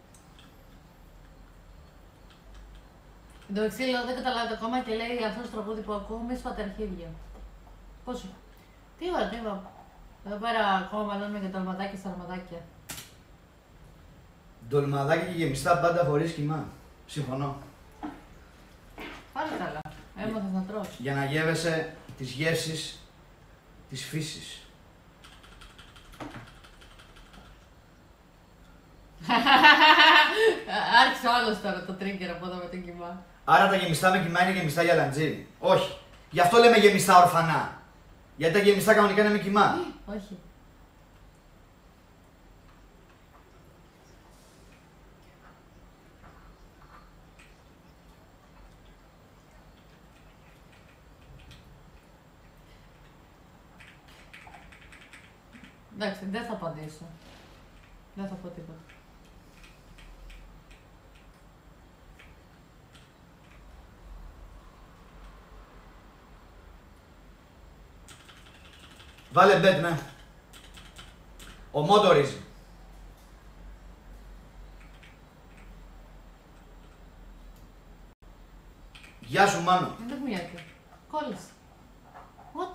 Εν τω μεταξύ λέω δεν καταλάβετε ακόμα και λέει αυτό το τραγούδι που ακούω μη σπάτε αρχίδια. Πόσο. Τι είπα, τι είπα. Εδώ πέρα ακόμα μαλώνουμε για ντολμαδάκια στα αρμαδάκια. Ντολμαδάκια και γεμιστά πάντα χωρίς κοιμά. Συμφωνώ. Πάλι καλά. Έμαθες να τρως. Για να γεύεσαι τις γεύσεις της φύσης. Άρχισε ο άλλος τώρα το trigger από εδώ με την κοιμά. Άρα τα γεμιστά με κοιμά είναι γεμιστά για λαντζή. Όχι. Γι' αυτό λέμε γεμιστά ορφανά. Γιατί τα γεμιστά κανονικά είναι με κοιμά. Όχι. Εντάξει, δεν θα απαντήσω. Δεν θα πω τίποτα. Βάλε bet, ναι. Ο Μότο ρίζει. Γεια σου Μάνο. Δεν μου γιατί. Κόλλησε. What?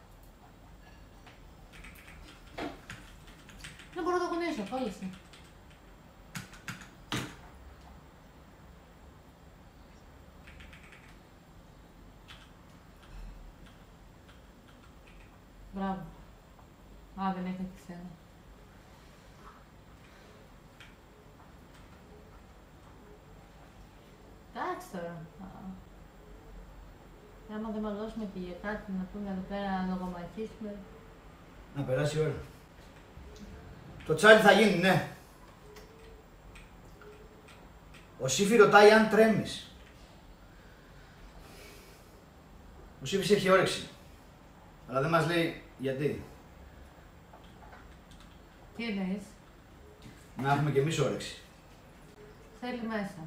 Δεν μπορώ να το κουνήσω, κόλλησε. Μπράβο. Α, δεν έχει και σένα. Εντάξει τώρα. Άμα δεν μαλώσουμε και για κάτι να πούμε εδώ πέρα να λογομαχίσουμε. Να περάσει η ώρα. Το τσάλι θα γίνει, ναι. Ο Σύφη ρωτάει αν τρέμεις. Ο Σύφης έχει όρεξη. Αλλά δεν μας λέει γιατί. Τι εννοείς? Να έχουμε κι εμείς όρεξη. Θέλει μέσα.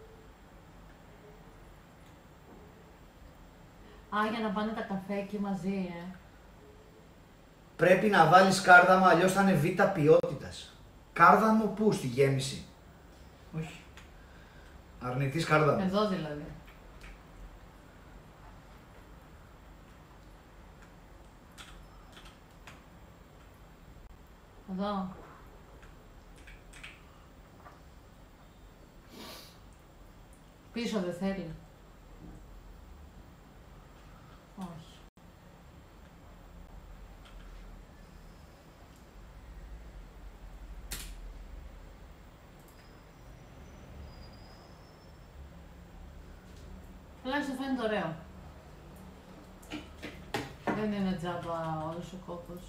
Α, για να πάνε τα καφέ εκεί μαζί, ε. Πρέπει να βάλεις κάρδαμο, αλλιώς θα είναι β' ποιότητας. Κάρδαμο πού, στη γέμιση? Όχι. Αρνητής κάρδαμο. Εδώ δηλαδή. Εδώ. Πίσω δεν θέλει. Όχι. Τουλάχιστον φαίνεται ωραίο. Δεν είναι τζάμπα όλος ο κόπος.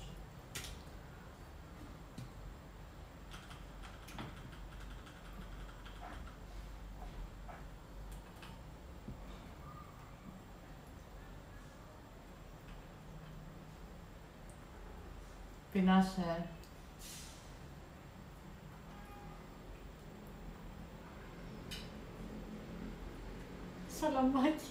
Πεινάσαι. Σαλαμάκι.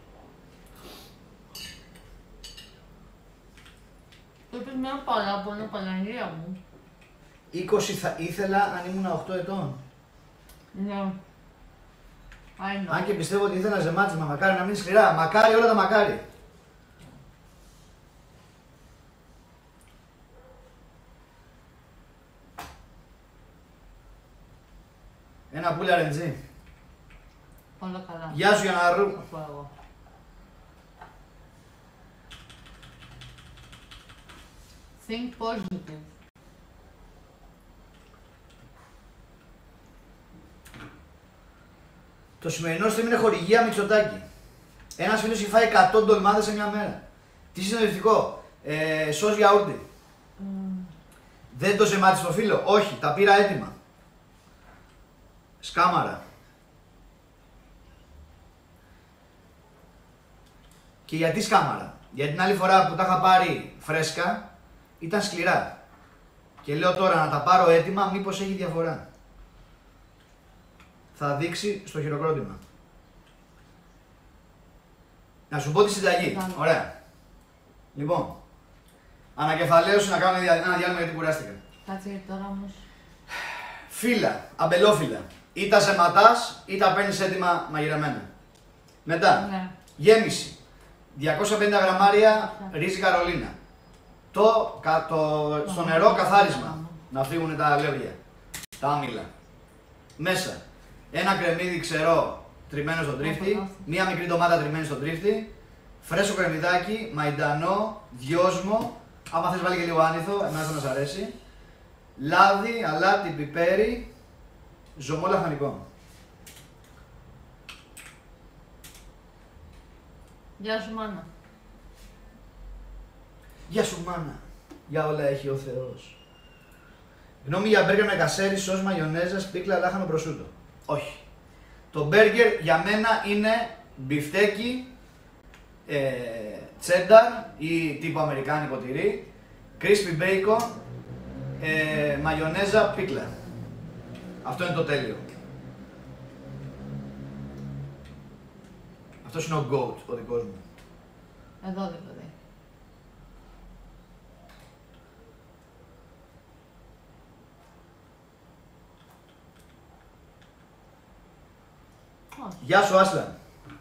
Πρέπει με ένα παράπονο, Παναγία μου. είκοσι θα ήθελα αν ήμουν οκτώ ετών. Ναι. I know. Αν και πιστεύω ότι ήθελα ζεμάτισμα, μακάρι να μείνει σκληρά. Μακάρι όλα τα μακάρι. Ένα πουλ αρ εν τζι. Όλα καλά. Γεια σου Γιανναρού. Ακούω εγώ. Think positive. Το σημερινό stream είναι χορηγία Μητσοτάκη. Ένας φίλος έχει φάει εκατό ντολμάδες σε μια μέρα. Τι συνοδευτικό. Ε, σως γιαούρτι. Mm. Δεν το ζεμάτισε το φίλο. Όχι, τα πήρα έτοιμα. Σκάμαρα. Και γιατί σκάμαρα. Γιατί την άλλη φορά που τα είχα πάρει φρέσκα ήταν σκληρά. Και λέω τώρα να τα πάρω έτοιμα μήπως έχει διαφορά. Θα δείξει στο χειροκρότημα. Να σου πω τη συνταγή. Πάμε. Ωραία. Λοιπόν, ανακεφαλαίωση να κάνουμε ένα διάλειμμα γιατί κουράστηκα. Κάτσε γιατί τώρα όμως. Φύλλα, αμπελόφυλλα. Ή τα ζεματάς ή τα παίρνεις έτοιμα μαγειρεμένα. Μετά, Ναι. γέμιση. διακόσια πενήντα γραμμάρια ρύζι καρολίνα. Το, κα- το, στο νερό καθάρισμα. Να φύγουν τα αλεύρια. Τα άμυλα. Μέσα. Ένα κρεμμύδι ξερό τριμμένο στον τρίφτη. Μία μικρή ντομάτα τριμμένη στον τρίφτη. Φρέσο κρεμμυδάκι, μαϊντανό, δυόσμο. Άμα θες βάλει και λίγο άνηθο, εμένα θα μας αρέσει. Λάδι, αλάτι, πιπέρι. Ζωμό λαχανικό. Γεια σου μάνα. Γεια σου μάνα. Για όλα έχει ο Θεός. Γνώμη για μπέργκερ με κασέρι, σως μαγιονέζα, πίκλα, λάχανο, προσούτο. Όχι. Το μπέργκερ για μένα είναι μπιφτέκι, ε, τσένταρ ή τύπου αμερικάνικο τυρί, crispy bacon, ε, μαγιονέζα, πίκλα. Αυτό είναι το τέλειο. Αυτός είναι ο goat, ο δικός μου. Εδώ δηλαδή. Όχι. Γεια σου Άσλαν.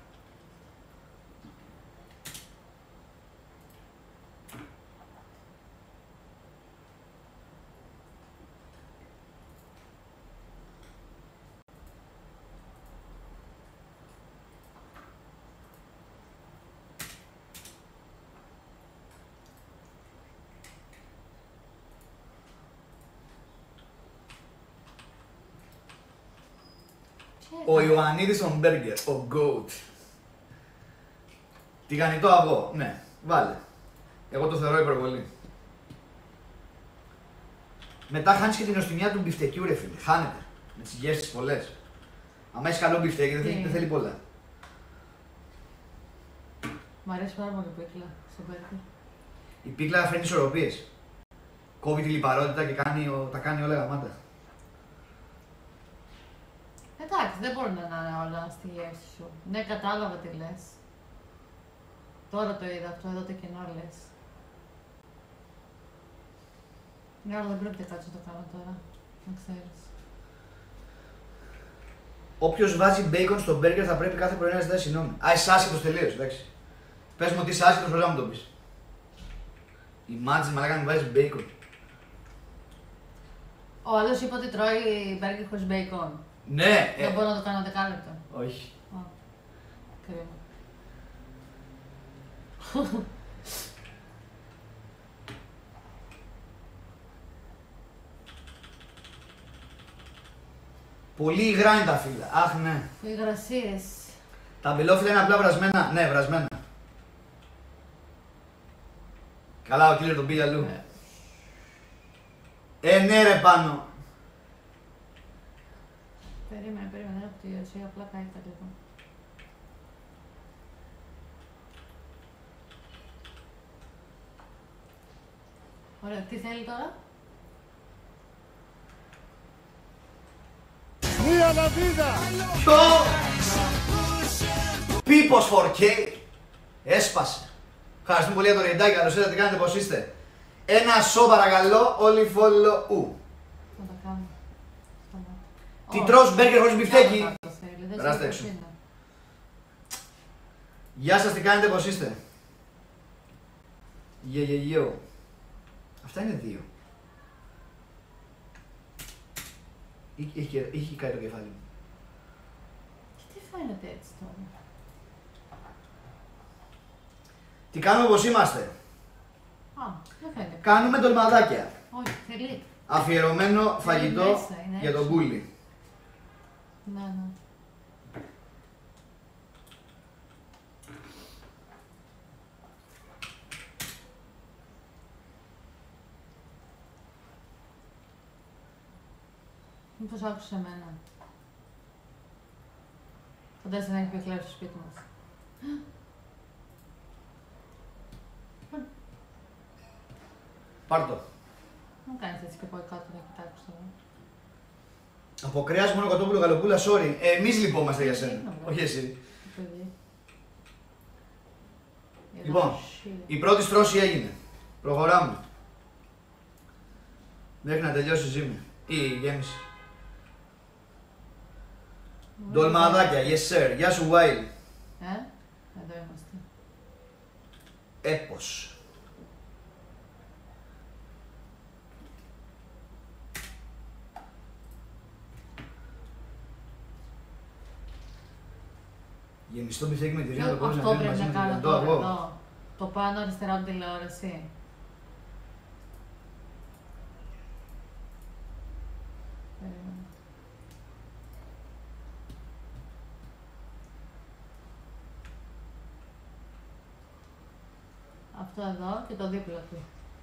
Ο Ιωαννίδης ο μπέργκερ, ο goat. Τηγανιτό αυγό, ναι, βάλε. Εγώ το θεωρώ υπερβολή. Μετά χάνεις και την νοστιμιά του μπιφτεκιού ρε φίλε, χάνεται. Με τις υγιές τις πολλές. Αν έχεις καλό μπιφτέκι δεν θέλει, δεν θέλει πολλά. Μ' αρέσει πάρα πολύ η πίκλα στο μπέργκερ. Η πίκλα φέρνει ισορροπίες. Κόβει τη λιπαρότητα και κάνει, ο- τα κάνει όλα γαμάτα. Εντάξει, δεν μπορούν να είναι όλα στη γεύση σου. Ναι, κατάλαβα τι λες. Τώρα το είδα αυτό, εδώ το κοινό λες. Ναι, αλλά δεν πρέπει να κάτσω να το κάνω τώρα, να ξέρεις. Όποιος βάζει μπέικον στο μπέργκερ θα πρέπει κάθε πρωί να ζητάει συγγνώμη. Α, είσαι άσχετος τελείως, εντάξει. Πες μου ότι είσαι άσχετος, πρέπει να μου το πεις. Η μάτζη μαλάκα μου βάζει μπέικον. Ο άλλος είπε ότι τρώει μπέργκερ χωρίς μπέικον. Ναι, ε, Δεν μπορώ να το κάνω δεκάλεπτο. όχι. Α, κρίμα. Πολύ υγρά είναι τα φύλλα. Αχ, ναι. Υγρασίες. Τα μπελόφυλλα είναι απλά βρασμένα. Ναι, βρασμένα. Καλά, ο Killer τον πήγε αλλού. Ε, ναι ρε πάνω. Περίμενε, περίμενε, δεν έχω τελειώσει, απλά κάθεται λίγο. Ωραία, τι θέλει τώρα? Μία λαβίδα! Ποιο! Πίπος φορ κέι. Έσπασε. Ευχαριστούμε πολύ για το ριεντάκι, καλώς ήρθατε, τι κάνετε, πώς είστε. Ένα σο παρακαλώ, όλοι follow ου. Θα τα κάνω. Τι τρως μπέργκερ χωρίς μπιφτέκι. Κάνω το θέλει, δεν Περάστε ξέρω έξω. πώς είναι. Γεια σας, τι κάνετε, πώς είστε. Γε, γε, γε. Αυτά είναι δύο. Είχε, είχε, είχε κάνει το κεφάλι μου. Και τι φαίνεται έτσι τώρα? Τι κάνουμε, πως είμαστε. Α, δεν φαίνεται. Κάνουμε ντολμαδάκια. Όχι, θέλει. Αφιερωμένο φαγητό μέσα, είναι για τον έξω. Κούλι. Ναι, ναι. Μήπως άκουσε εμένα. Φαντάζεσαι να έχει πει κλέψει στο σπίτι μας. Πάρ' το. Μου κάνεις έτσι και πάει κάτω να κοιτάξω τώρα. Από κρέας μόνο κοτόπουλο γαλοπούλα, sorry. Ε, εμείς λυπόμαστε για σένα. Είναι, Όχι εσύ. Το παιδί. Λοιπόν, Εδώ, σι. η πρώτη στρώση έγινε. Προχωράμε. Μέχρι να τελειώσει η ζύμη. Ή η γέμιση. Ντολμαδάκια, yes sir. Γεια σου, Wild. Ε, εδώ είμαστε. Έπος. Γεμιστό μπιφτέκι με τυρί να το κόψεις να Αυτό φέρνει πρέπει μαζί να με κάνω τηγανιτό τώρα, αυγό. εδώ. Το πάνω αριστερά από τηλεόραση. Περίμενε. Αυτό εδώ και το δίπλα του.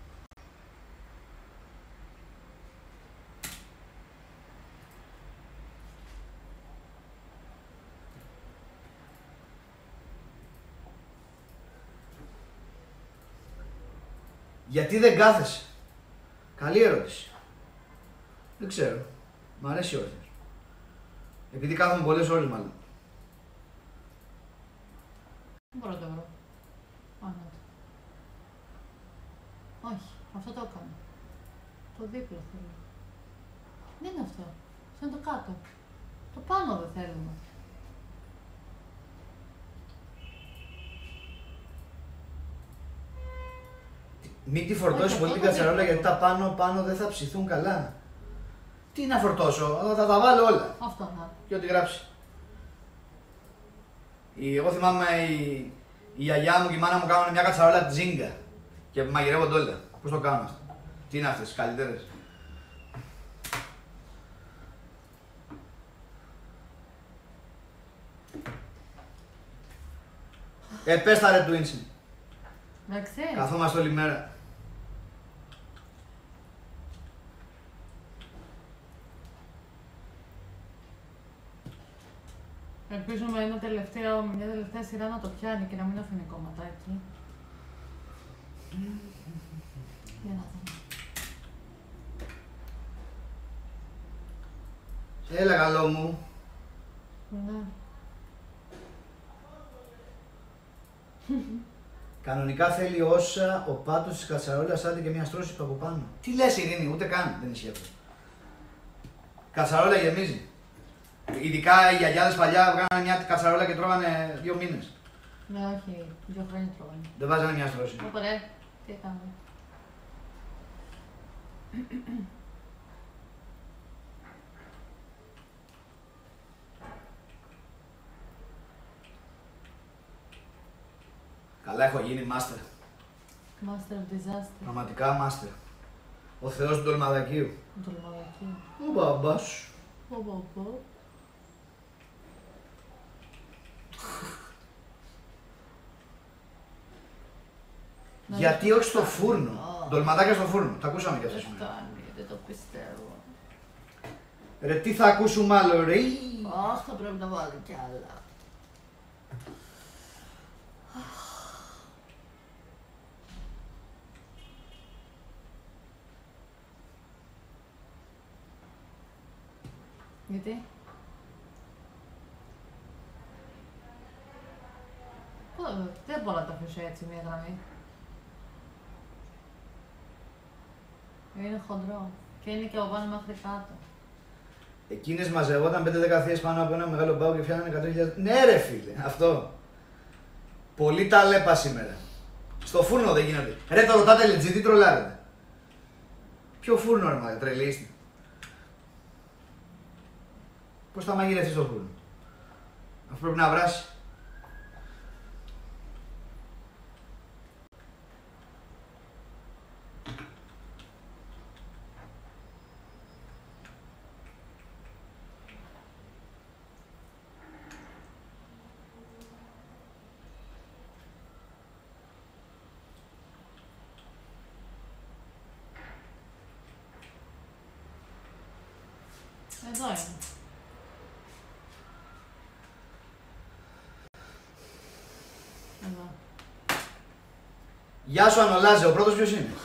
Γιατί δεν κάθεσαι. Καλή ερώτηση. Δεν ξέρω. Μ' αρέσει η όρθιος. Επειδή κάθομαι πολλές ώρες μάλλον. Δεν μπορώ να το βρω. Α, ναι. Όχι, αυτό το έκανα. Το δίπλα θέλω. Δεν είναι αυτό. Αυτό είναι το κάτω. Το πάνω δεν θέλουμε. Μην τη φορτώσει Όχι, πολύ αυτό την το κατσαρόλα δίπλα. γιατί τα πάνω πάνω δεν θα ψηθούν καλά. Τι να φορτώσω, θα τα βάλω όλα. Αυτό να. Και ό,τι γράψει. Η- Εγώ θυμάμαι η, η γιαγιά μου και η μάνα μου κάνουν μια κατσαρόλα τζίγκα και μαγειρεύονται όλα. Πώς το κάνουν αυτό. Τι είναι αυτές, καλύτερες. Ε, πες τα ρε του Ίντσι. Εντάξει. Καθόμαστε όλη μέρα. Ελπίζουμε ένα τελευταίο, μια τελευταία σειρά να το πιάνει και να μην αφήνει κομματάκι. Για να δούμε. Έλα καλό μου. Ναι. Κανονικά θέλει όσα ο πάτος της κατσαρόλας άντε και μια στρώση του από πάνω. Τι λες Ειρήνη, ούτε καν δεν ισχύει αυτό. Κατσαρόλα γεμίζει. Ειδικά οι γιαγιάδες παλιά κάνανε μια κατσαρόλα και τρώγανε δύο μήνες. Ναι, όχι, δύο χρόνια τρώγανε. Δεν βάζανε μια στρώση. Οπότε, τι έκαμε. Καλά έχω γίνει master. Master of disaster. Πραγματικά master. Ο θεός του τολμαδακίου. Το λογάκι. Ο μπαμπάς σου. Πω πω πω. Γεια Γιατί όχι στο φούρνο. Ντολματάκια στο φούρνο. Τα ακούσαμε κι αυτό σήμερα. Δεν το πιστεύω. Ρε, τι θα ακούσουμε άλλο, ρε. Αχ, θα πρέπει να βάλω κι άλλα. Γιατί? Δεν μπορώ να το αφήσω έτσι μια γραμμή. Είναι χοντρό και είναι και από πάνω μέχρι κάτω. Εκείνες μαζευόταν πέντε δέκα θείες πάνω από ένα μεγάλο μπάου και φτιάχνανε εκατό χιλιάδες. Ναι ρε φίλε, αυτό. Πολύ ταλέπα σήμερα. Στο φούρνο δεν γίνονται. Ρε, το ρωτάτε legit, τι τρολάρετε. Ποιο φούρνο ρε μα, τρελή είστε. Πώς θα μαγειρευτείς στο φούρνο. Αφού πρέπει να βράσει. Εδώ είναι. Εδώ. Γεια σου Ανολάζε, ο πρώτος ποιος είναι.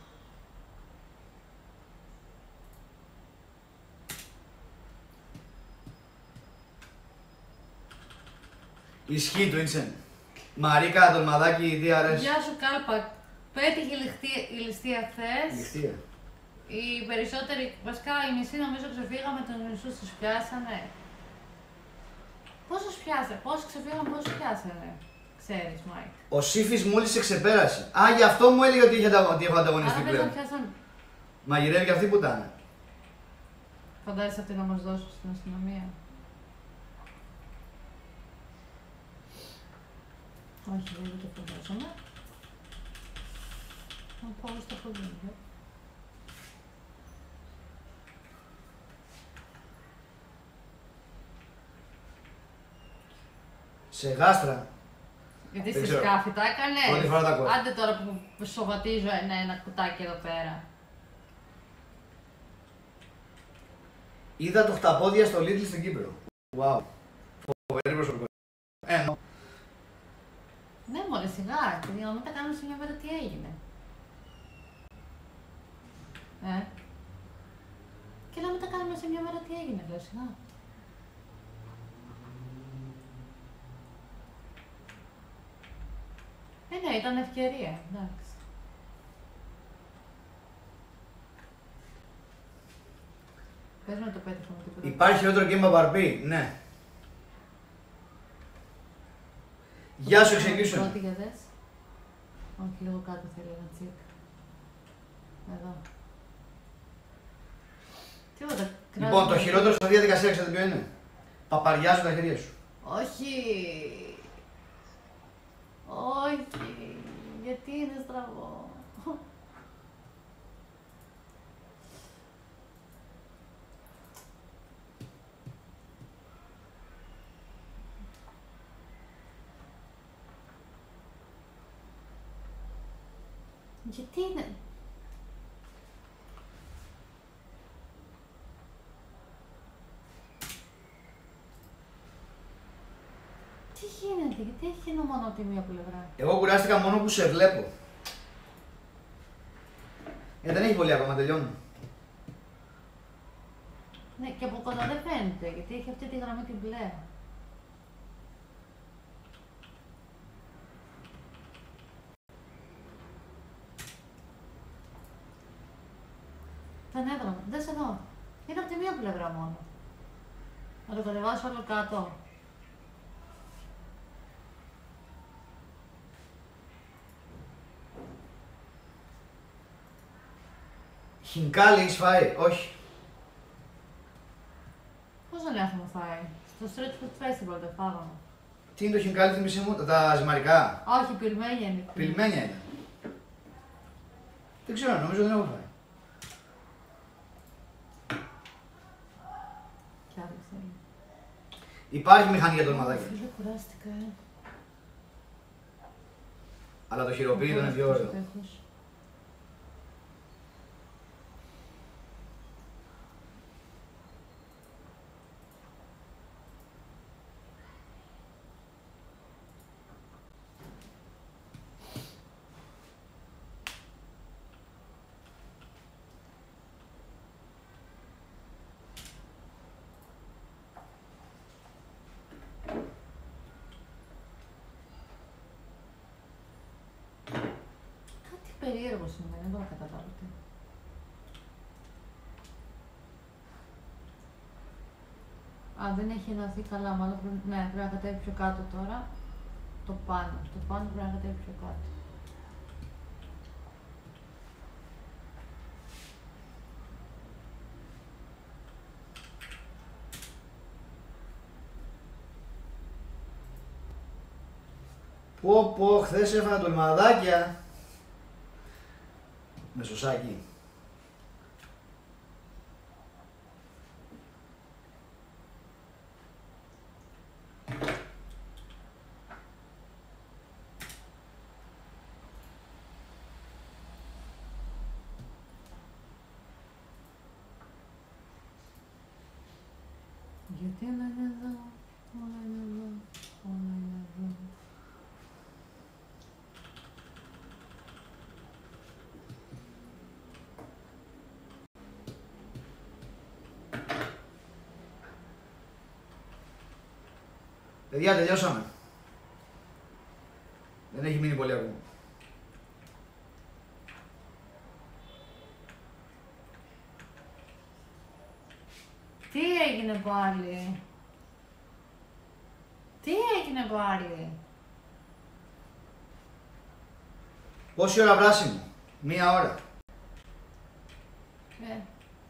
Ισχύει του Ίνσεν. Μαρίκα, Ντολμαδάκη, τι αρέσει. Γεια σου Κάλπα. Πέτυχε η ληστεία χθες. Ληστεία. Οι περισσότεροι, βασικά οι μισοί νομίζω ξεφύγαμε, τους μισούς τους πιάσανε. Πόσους πιάσανε, πόσους ξεφύγαμε, πόσους πιάσανε, ξέρεις Μάικ. Ο Σύφης μόλις σε ξεπέρασε. Α, γι' αυτό μου έλεγε ότι, είχε, ότι έχω ανταγωνιστεί Άρα πλέον. δεν πιάσαν. Μαγειρεύει και αυτή που ήταν. Φαντάζεσαι αυτή να μας δώσουν στην αστυνομία. Όχι, δεν το φαντάζομαι. Να πάω στο χωριό. Σε γάστρα. Γιατί Δεν στη ξέρω. σκάφη τα έκανες. Πρώτη φορά τα ακούω. Άντε τώρα που σοβατίζω ένα, ένα κουτάκι εδώ πέρα. Είδα το χταπόδια στο Lidl στην Κύπρο. Wow. Φοβερή προσωπικότητα. Ε, νο. Ναι μωρέ σιγά, και για να μην τα κάνουμε σε μια μέρα τι έγινε. Ε. Και να μην τα κάνουμε σε μια μέρα τι έγινε, λέω σιγά. Ε, ναι, ήταν ευκαιρία, εντάξει. Πες με το πέτυχα με τίποτα. Υπάρχει otro game μπαρμπί, ναι. Γεια σου, εξηγήσω. Πρώτη για δες. Όχι, λίγο κάτω θέλει ένα τσικ. Εδώ. Τίποτα. Λοιπόν, το χειρότερο στα διαδικασία, ξέρετε ποιο είναι. Παπαριάζουν τα χέρια σου. Όχι. Όχι. Γιατί είναι στραβό. Γιατί είναι... Τι γίνεται, γιατί έχει ένα μόνο από τη μία πλευρά. Εγώ κουράστηκα μόνο που σε βλέπω. Ε, δεν έχει πολύ ακόμα, τελειώνω. Ναι, και από κοντά δεν φαίνεται, γιατί έχει αυτή τη γραμμή την μπλε. Δεν έδραμα, δες εδώ. Είναι από τη μία πλευρά μόνο. Να το κατεβάσω όλο κάτω. Χινκάλι έχεις φάει, όχι. Πώς δεν έχουμε φάει. Στο Street Food Festival δεν φάγαμε. Τι είναι το χινκάλι, θυμίσαι μου, τα ζυμαρικά. Όχι, πυρμένια είναι. Πυλμένια είναι. Δεν ξέρω, νομίζω δεν έχω φάει. Κι άλλο θέλει. Υπάρχει μηχανή για το μαδάκι. Φίλε, κουράστηκα, ε. Αλλά το χειροποίητο είναι πιο ωραίο. Περίεργο σήμερα, δεν μπορώ να καταλάβω τι. Α, δεν έχει ενωθεί καλά, μάλλον πρέπει, ναι, πρέπει να κατέβει πιο κάτω τώρα. Το πάνω, το πάνω πρέπει να κατέβει πιο κάτω. Πω πω, χθες έφανα τολμαδάκια. Με σωσάκι. Γιατί όλα είναι εδώ, όλα είναι εδώ, όλα είναι εδώ. Παιδιά, τελειώσαμε. Δεν έχει μείνει πολύ ακόμα. Τι έγινε πάλι? Τι έγινε πάλι? Πόση ώρα βράσιμο? Μία ώρα. Ε.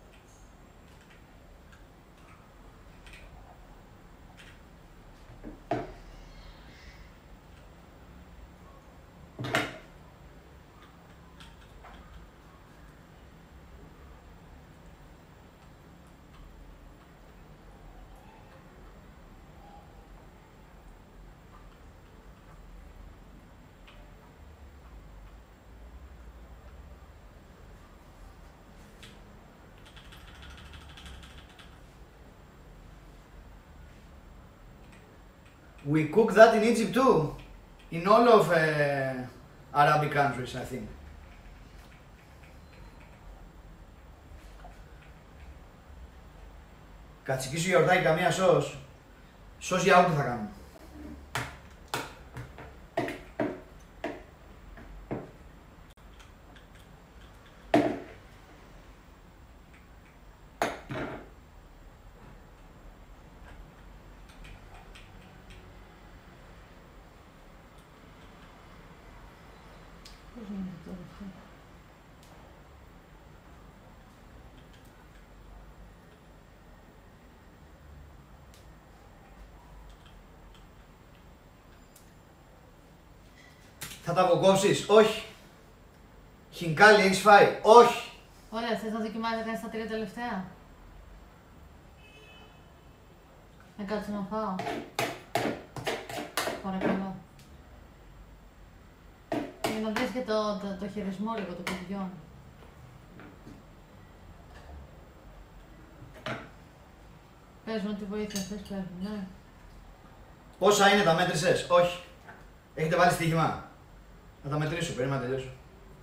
We cook that in Egypt too. In all of uh, Arabic countries, I think. Κατσική σου γιαουρτάκι, καμία σως. Σως γιαούρτι θα κάνουμε. Πώς γίνεται τώρα αυτό? Θα τα αποκόψεις? Όχι. Χινκάλι έχεις φάει? Όχι. Ωραία, θες να δοκιμάσεις να κάνεις τα τρία τελευταία? Να κάτσω να φάω. Παρακαλώ. Για να δεις και το, το, το χειρισμό λίγο των παιδιών. Παίζουν ό,τι βοήθεια θες, παίζουν, ναι. Πόσα είναι, τα μέτρησες? Όχι. Έχετε βάλει στοίχημα? Να τα μετρήσω, περίμενα να τελειώσω.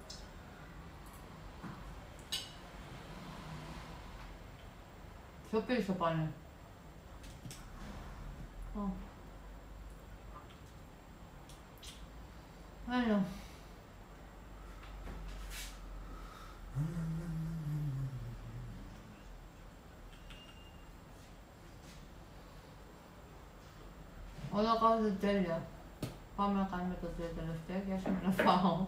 Πιο πίσω πάνε. Ω. Άλλο. Όλα κάνετε τέλεια. Πάμε να κάνουμε το τρία τελευταία και άσχομαι να φάω.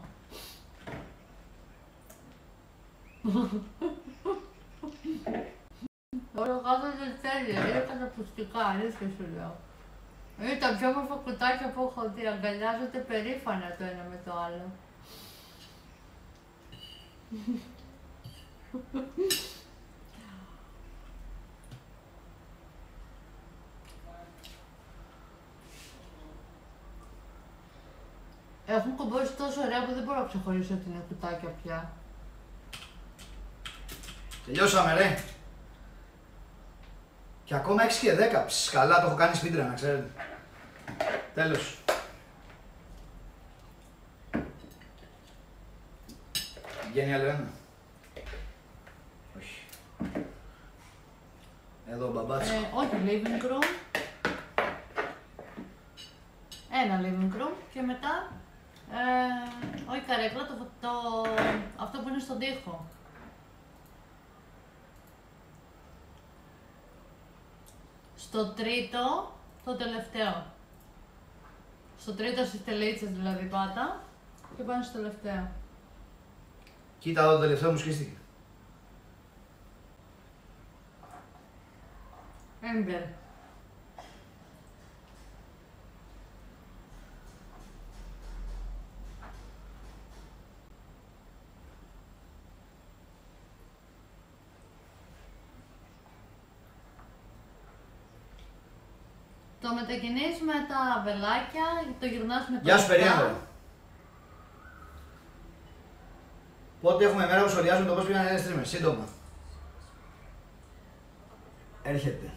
Όλα κάνετε τέλεια, είναι καταπληκτικά, αλήθεια σου λέω. Είναι τα πιο όμορφα κουτάκια που έχω δει, αγκαλιάζονται περήφανα το ένα με το άλλο. Έχουν κομπώσει τόσο ωραία που δεν μπορώ να ξεχωρίσω ότι είναι κουτάκια πια. Τελειώσαμε ρε. Και ακόμα έξι και δέκα. Ψ, καλά, το έχω κάνει σπίτρα, να ξέρετε. Τέλος. Βγαίνει άλλο ένα. Όχι. Εδώ ο μπαμπάς. Ε, όχι, living room. Ένα living room και μετά, ε, όχι καρέκλα, το, το, αυτό που είναι στον τοίχο. Στο τρίτο, το τελευταίο. Στο τρίτο στις τελίτσες δηλαδή πάτα και πάνω στο τελευταίο. Κοίτα εδώ το τελευταίο μου σκίστηκε. Έμπερ. Το μετακινείς με τα βελάκια, το γυρνάς με τα Γεια σου λεπτά. περίεργο. Πότε έχουμε μέρα που σχολιάζουμε το πώς πήγαν οι streamers, σύντομα. Έρχεται.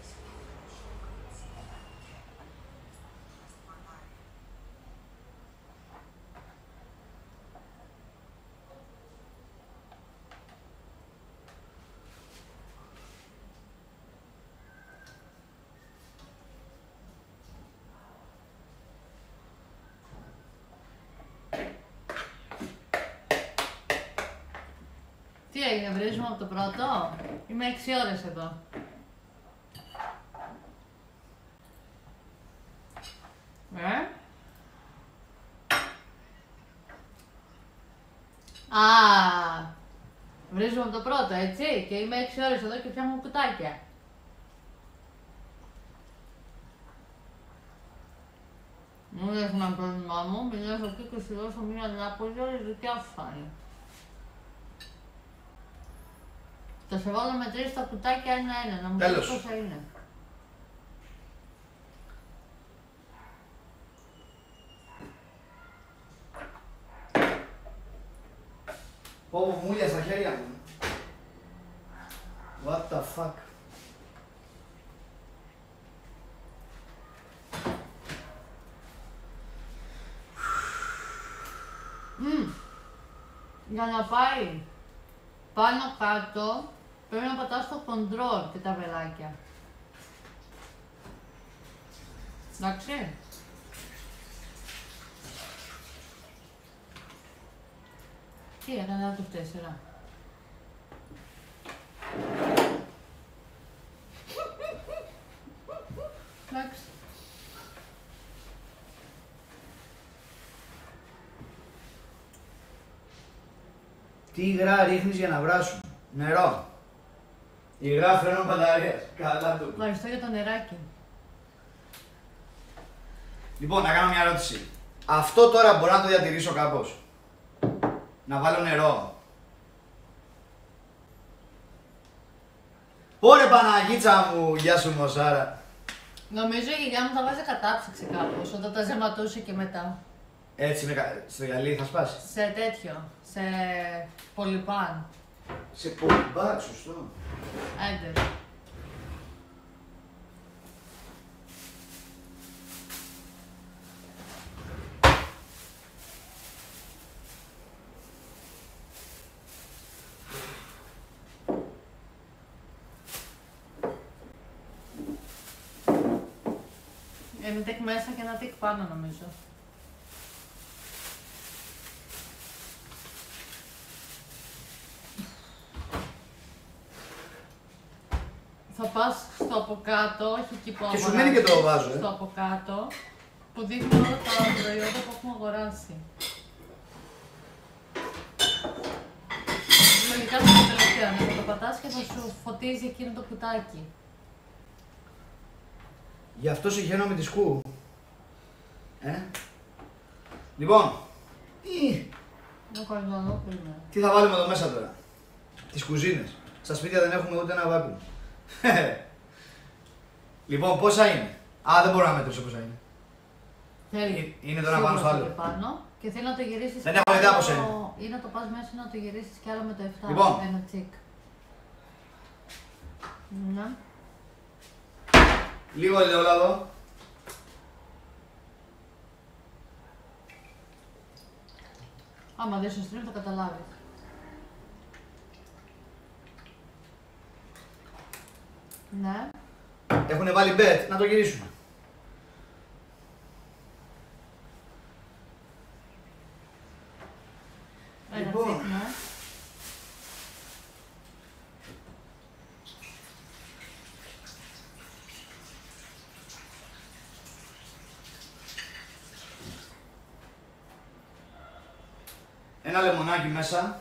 Τι έγινε, βρίζουμε από το πρώτο? Είμαι έξι ώρες εδώ. Ε? Α, βρίζουμε από το πρώτο, έτσι, και είμαι έξι ώρες εδώ και φτιάχνω κουτάκια. Μου λες ένα πρόβλημά μου, μιλάς εκεί και σου δώσω μία ανάποδη, όλες δικιά σου θα είναι. Θα σε βάλω με τρεις τα κουτάκια ένα-ένα, να μου πεις πόσα είναι. Πω πω μούλια στα χέρια μου. What the fuck. Mm. Για να πάει πάνω κάτω πρέπει να πατάς το control και τα βελάκια. Εντάξει. Τι έκανε να το τέσσερα. Εντάξει. Τι υγρά ρίχνεις για να βράσουν? Νερό. Υγρά φρένων μπαταρίας. Καλά του. Ευχαριστώ για το νεράκι. Λοιπόν, να κάνω μια ερώτηση. Αυτό τώρα μπορώ να το διατηρήσω κάπως? Να βάλω νερό? Ωρε Παναγίτσα μου, γεια σου Μωσάρα. Νομίζω η γιαγιά μου τα βάζει κατάψυξη κάπως, όταν τα ζεματούσε και μετά. Έτσι, με κα... στο γυαλί θα σπάσει. Σε τέτοιο, σε πολυπάν. Σε πολυμπάκ, σωστό. Έντε. Ένα τικ μέσα και ένα τικ πάνω νομίζω. Θα πας στο από κάτω, όχι εκεί που Και σου αγοράζεις, μένει και το βάζω, ε. στο από κάτω, που δείχνει όλα τα προϊόντα που έχουμε αγοράσει. Λογικά στο τελευταίο, ναι, θα το πατάς και θα σου φωτίζει εκείνο το κουτάκι. Γι' αυτό συγχαίρω τη σκού. Ε. Λοιπόν. Ή, Να κορδονό που είναι. τι θα βάλουμε εδώ μέσα τώρα? Τις κουζίνες. Στα σπίτια δεν έχουμε ούτε ένα βάκουμ. Λοιπόν, πόσα είναι? Α, δεν μπορώ να μετρήσω πόσα είναι. Θέλει. Είναι το ένα πάνω στο άλλο. Πάνω. Και θέλει να το γυρίσεις. Δεν έχω ιδέα πώς είναι. Ή να το πας μέσα ή να το γυρίσεις κι άλλο με το επτά. Λοιπόν. Ένα τσικ. Ναι. Λίγο ελαιόλαδο. Άμα δεις στο stream θα καταλάβεις. Ναι. Έχουνε βάλει bet, να το γυρίσουμε. Ένα Λοιπόν. τσικ, ναι. Ένα λεμονάκι μέσα.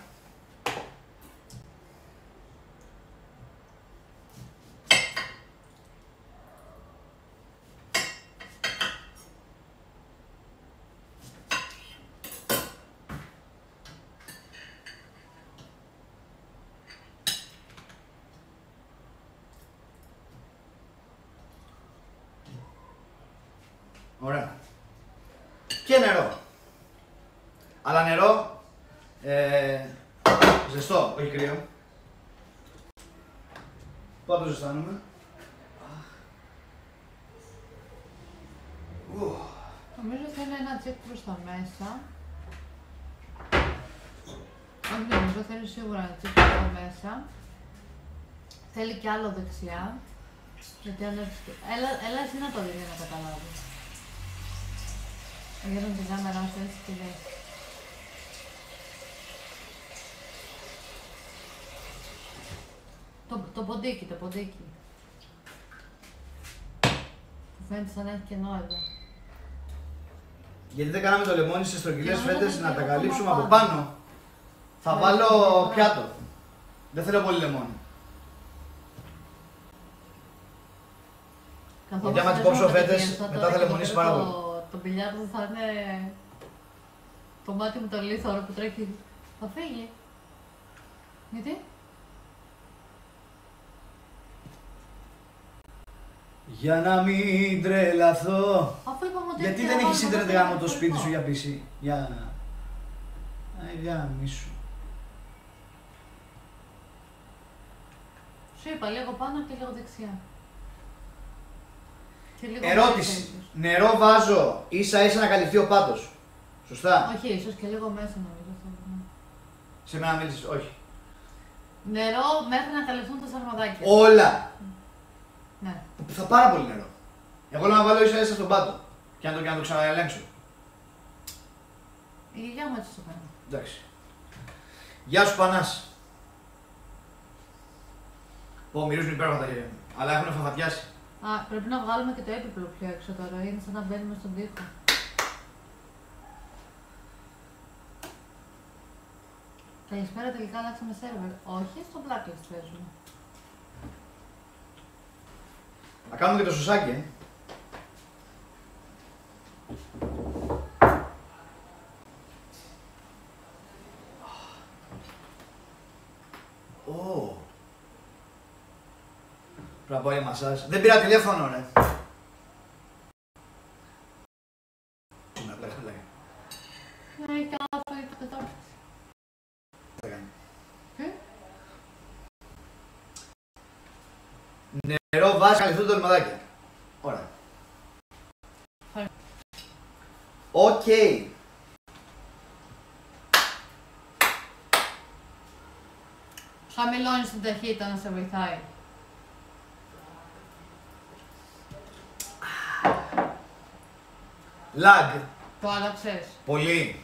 Ωραία. Και νερό. Αλλά νερό ε, ζεστό, όχι κρύο. Πού το ζεστάνουμε. Νομίζω θέλει ένα τσικ προς τα μέσα. Όχι νομίζω, θέλει σίγουρα ένα τσικ προς τα μέσα. Θέλει κι άλλο δεξιά. Γιατί αν έρθει... Έλα, έλα εσύ να το δεις για να καταλάβεις. Για την κάμερα σου έτσι και δες. Το, το ποντίκι, το ποντίκι. Που φαίνεται σαν να έχει κενό εδώ. Γιατί δεν κάναμε το λεμόνι σε στρογγυλές Και νομίζω φέτες ότι να τα είναι καλύψουμε ακόμα από πάνω. πάνω. Θα Ναι, βάλω ναι. πιάτο. Δεν θέλω πολύ λεμόνι. Καθώς Γιατί άμα την παίζουμε κόψω με φέτες, τα πιέστα μετά τώρα θα και λεμονίσει το πάρα πέρα πολύ. Το, το μπιλιάρδο θα είναι... Το μάτι μου το λίθωρο που τρέχει. Θα φύγει. Γιατί? Για να μην τρελαθώ. Αφού είπαμε ότι... Γιατί είναι δεν ένα έχεις βάζο ίντερνετ μέσα γάμο το σπίτι χωρικό. σου για πι σι. Για... Αϊ γάμισου. Σου είπα λίγο πάνω και λίγο δεξιά. Και λίγο Ερώτηση. μέσα ίσως. Νερό βάζω ίσα ίσα να καλυφθεί ο πάτος. Σωστά. Όχι, ίσως και λίγο μέσα νομίζω. θα- Σε μένα μίλησες, όχι. Νερό μέχρι να καλυφθούν τα σαρμαδάκια. Όλα. Ναι. Θα πάρα πολύ νερό. Εγώ λέω να βάλω ίσα ίσα στον πάτο. Και να το, και να το ξαναελέγξω. Η γιαγιά μου έτσι το κάνει. Εντάξει. Γεια σου Πανάς. Πω, μυρίζουν υπέροχα τα χέρια μου. Αλλά έχουν φαφατιάσει. Α, πρέπει να βγάλουμε και το έπιπλο πιο έξω τώρα. Είναι σαν να μπαίνουμε στον τοίχο. Καλησπέρα, τελικά αλλάξαμε σερβερ. Όχι, στο blacklist παίζουμε. Να κάνουμε και το σωσάκι, ε. Ω. Πρέπει να πάω για μασάζ. Δεν πήρα τηλέφωνο, ρε. Σήμερα, πλάκα, πλάκα. Ναι, και αυτό είπατε τώρα. Θα κάνει. Ε? Νερό, βάζει, καλυφθούν το λιμαδάκι. Ωραία. Ωραία. Οκ. Χαμηλώνεις την ταχύτητα να σε βοηθάει. Lag. Το άλλαξες. Πολύ.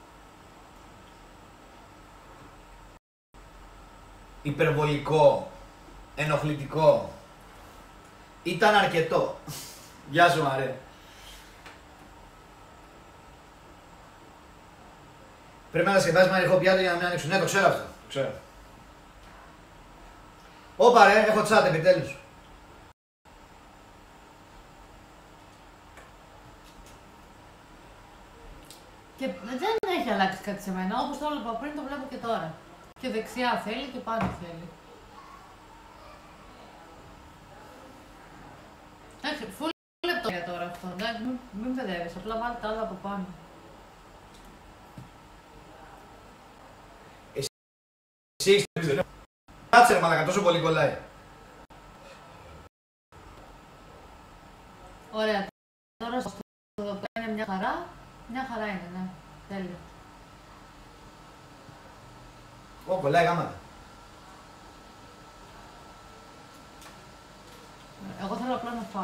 Υπερβολικό. Ενοχλητικό. Ήταν αρκετό. Γεια σου Μαρέ. Πρέπει να τα σκεφάσεις με ανοιχτό πιάτο για να μην ανοίξουν. Ναι, το ξέρω αυτό. Το ξέρω. Όπα ρε, έχω τσάτ επιτέλους. Και δεν έχει αλλάξει κάτι σε μένα. Όπως το έβλεπα πριν, το βλέπω και τώρα. Και δεξιά θέλει και πάνω θέλει. Εντάξει, full λεπτό για τώρα. αυτό, εντάξει, μην, μην παιδεύεις, απλά βάλει τα άλλα από πάνω. Εσύ έχεις το πίσω, κάτσε ρε μαλακα, τόσο πολύ κολλάει. Ωραία, τώρα στο εδώ πέρα είναι μια χαρά, μια χαρά είναι, ναι, τέλειο. Ω, κολλάει γάματα. Εγώ θέλω απλά να φάω.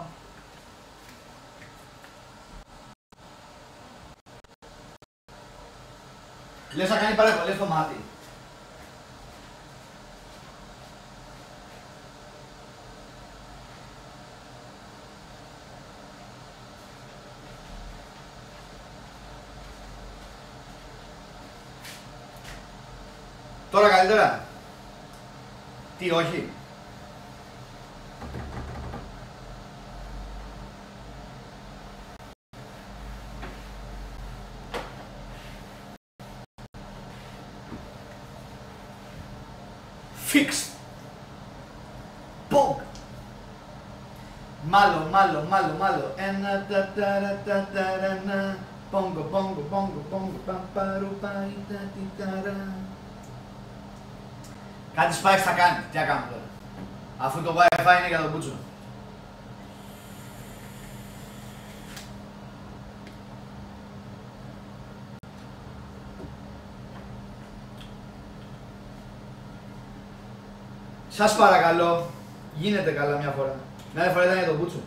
Λες να κάνει παρεμβολές στο μάτι. Τώρα καλύτερα. Τι, όχι. Fixed. Pong. Malo, malo, malo, malo. Ένα τα τα τα τα τα. Πόγκο, πόγκο, πόγκο, πόγκο, παπαρου, πάει, τα τι ταρα. Κάτι σπάει θα κάνει, τι να κάνουμε τώρα. Αφού το Wi-Fi είναι για τον Μπούτσο. Σας παρακαλώ, γίνεται καλά μια φορά. Μια άλλη φορά ήταν για τον Μπούτσο.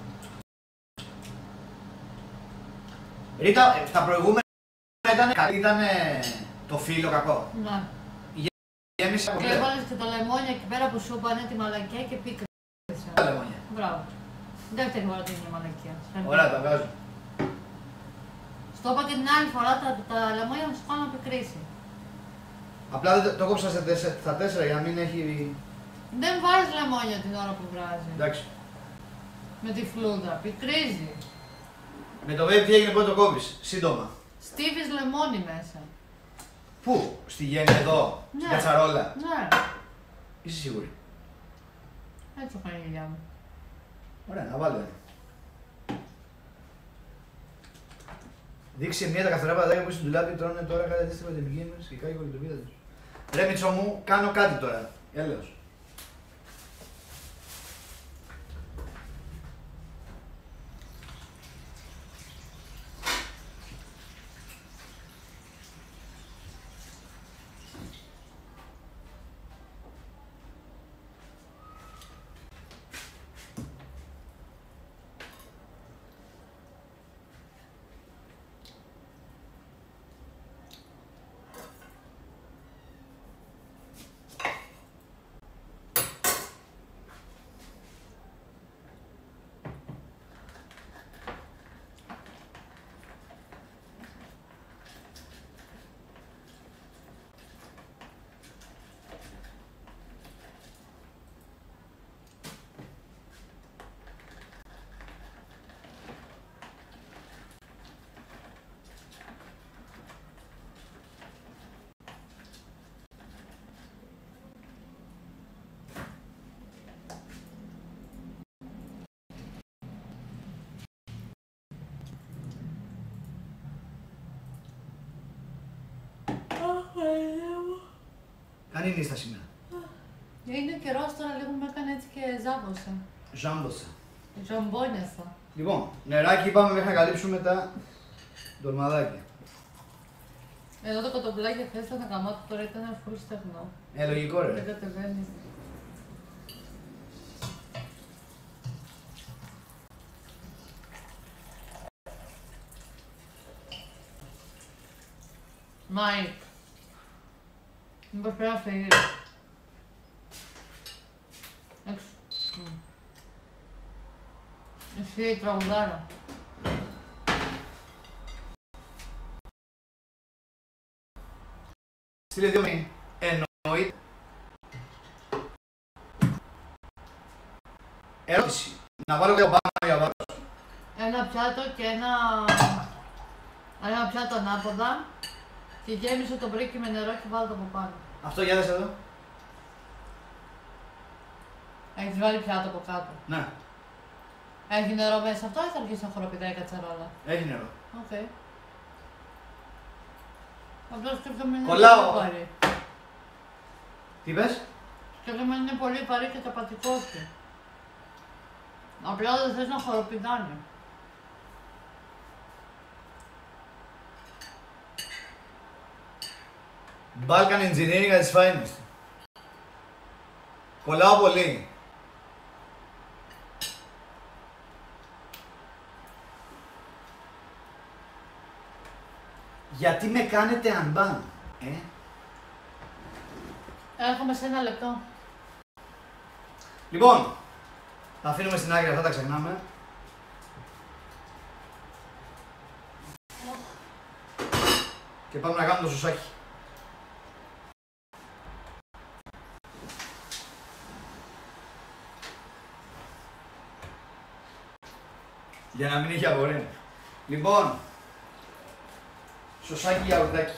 Ρίτα, τα προηγούμενα ήταν, ήταν το φύλλο κακό. Ναι. Γέμισα Και έβαλες και τα λεμόνια εκεί πέρα που σου είπανε τη μαλακιά και πίκρισε. Τα λεμόνια. Μπράβο. Δεύτερη φορά την είναι μαλακιά. Ωραία, τα βγάζω. Στο είπα και την άλλη φορά τα, τα λεμόνια να σου κάνω να πικρίσει. Απλά δεν το, το κόψα σε τέσσερα, στα τέσσερα για να μην έχει... Δεν βάζεις λεμόνια την ώρα που βράζει. Εντάξει. Με τη φλούδα, πικρίζει. Με το βέμπ τι έγινε πότε το κόβεις, σύντομα. Στίβεις λεμόνι μέσα. Πού, στη γέννη εδώ, Ναι. στην κατσαρόλα. Ναι, Είσαι σίγουρη. έτσι το κάνει η γιαγιά μου. Ωραία, να βάλω. Δείξε μία τα καθαρά πατάτια που είσαι στο ντουλάπι, τρώνε τώρα κάτι αντίστοιχο με την επικίνδυνη και κάτι κολλητοπίδα τους. Ρε Μητσό μου, κάνω κάτι τώρα. Έλεος. Κάνει νύστα σήμερα. Είναι καιρός τώρα λίγο μου έκανε έτσι και ζάμποσα. Ζάμποσα. Ζομπόνιασα. Λοιπόν, νεράκι είπαμε μέχρι να καλύψουμε τα ντολμαδάκια. Εδώ το κοτοπουλάκι χθες ήταν γαμάτο, τώρα ήταν full στεγνό. Ε, λογικό Δεν ρε. κατεβαίνει. Μάικ. Μήπως πρέπει να φύγει. Έξω. Mm. Εσύ η τραγουδάρα. Στείλε δύο μήνυ. Εννοείται. Ερώτηση. Να βάλω και το πάνω για βάρος. Ένα πιάτο και ένα... Ένα πιάτο ανάποδα και γέμισε το μπρίκι με νερό και βάλω το από πάνω. Αυτό για δες εδώ. Έχεις βάλει πιάτο από κάτω. Ναι. Έχει νερό μέσα αυτό ή θα αρχίσει να χοροπηδάει η κατσαρόλα? Έχει νερό. Οκ. Okay. Απλώς σκέφτομαι είναι Κολλάω. πολύ βαρύ. Τι πες? Σκέφτομαι είναι πολύ βαρύ και ταπατικό του. Απλά δεν θες να χοροπηδάνει. Balkan Engineering at its finest. Κολλάω πολύ. Γιατί με κάνετε unban, ε? Έρχομαι σε ένα λεπτό. Λοιπόν, τα αφήνουμε στην άκρη, αυτά τα ξεχνάμε. Και πάμε να κάνουμε το σουσάκι. Για να μην έχει απορία. Λοιπόν, σωσάκι γιαουρτάκι.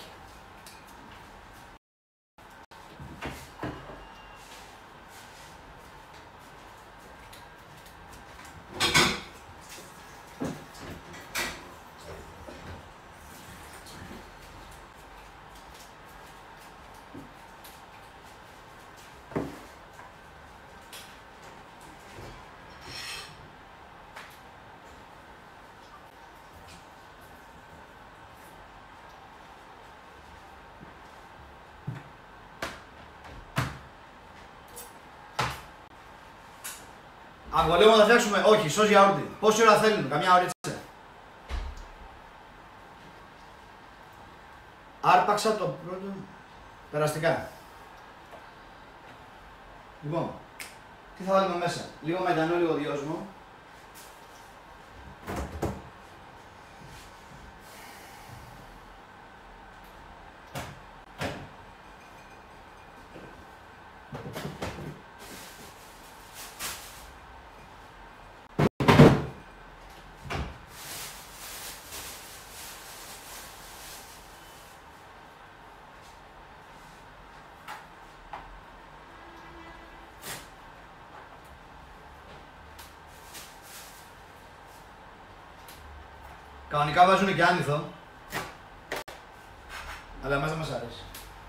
Αγκολέγω θα φτιάξουμε, όχι, σως γιαούρτι. Πόση ώρα θέλουν, καμιά ωρίτσα. Άρπαξα το πρώτο, περαστικά. Λοιπόν, τι θα βάλουμε μέσα, λίγο μετανό, λίγο δυόσμο. Κανονικά βάζουν και άνηθο, αλλά εμάς δεν μας αρέσει.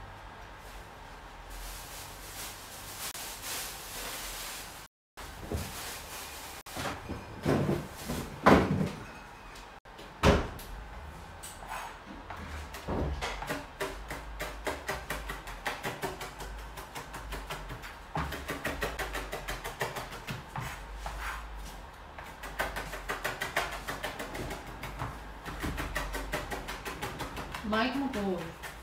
Μάικ μου που,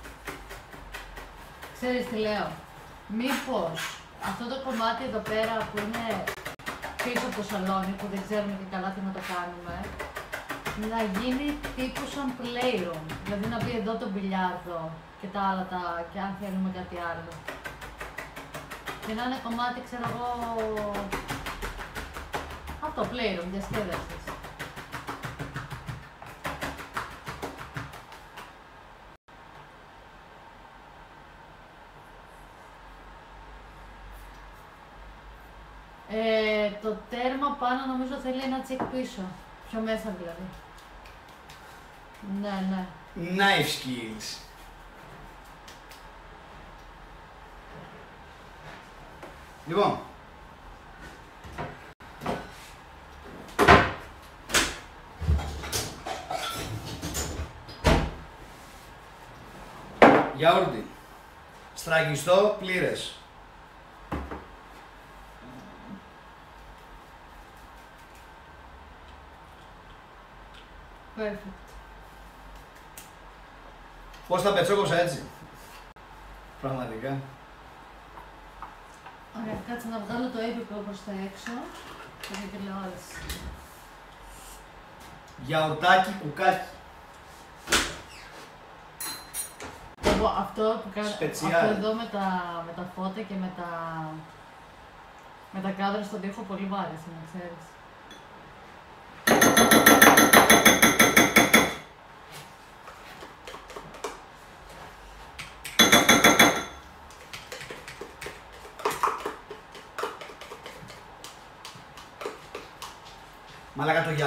ξέρεις τι λέω, μήπως αυτό το κομμάτι εδώ πέρα που είναι πίσω από το σαλόνι, που δεν ξέρουμε και καλά τι να το κάνουμε, να γίνει τύπου σαν playroom, δηλαδή να μπει εδώ το μπιλιάρδο και τα άλλα τα, και αν θέλουμε κάτι άλλο. Και να είναι κομμάτι, ξέρω εγώ, αυτό, playroom, διασκέδασης. Ε, το τέρμα πάνω νομίζω θέλει ένα τσεκ πίσω, πιο μέσα δηλαδή. Ναι, ναι. Knife skills. Λοιπόν. Γιαούρτι. Στραγγιστό πλήρες. Perfect. Πώς τα πετσόκοψα έτσι. Πραγματικά. Ωραία, κάτσε να βγάλω το έπιπλο προς τα έξω και την τηλεόραση. Γιαουρτάκι κουκάκι. Εγώ αυτό που κάνω, Σπετσιάλ. αυτό εδώ με τα, με τα φώτα και με τα, με τα κάδρα στον τοίχο πολύ μ' άρεσε, να ξέρεις. Μ'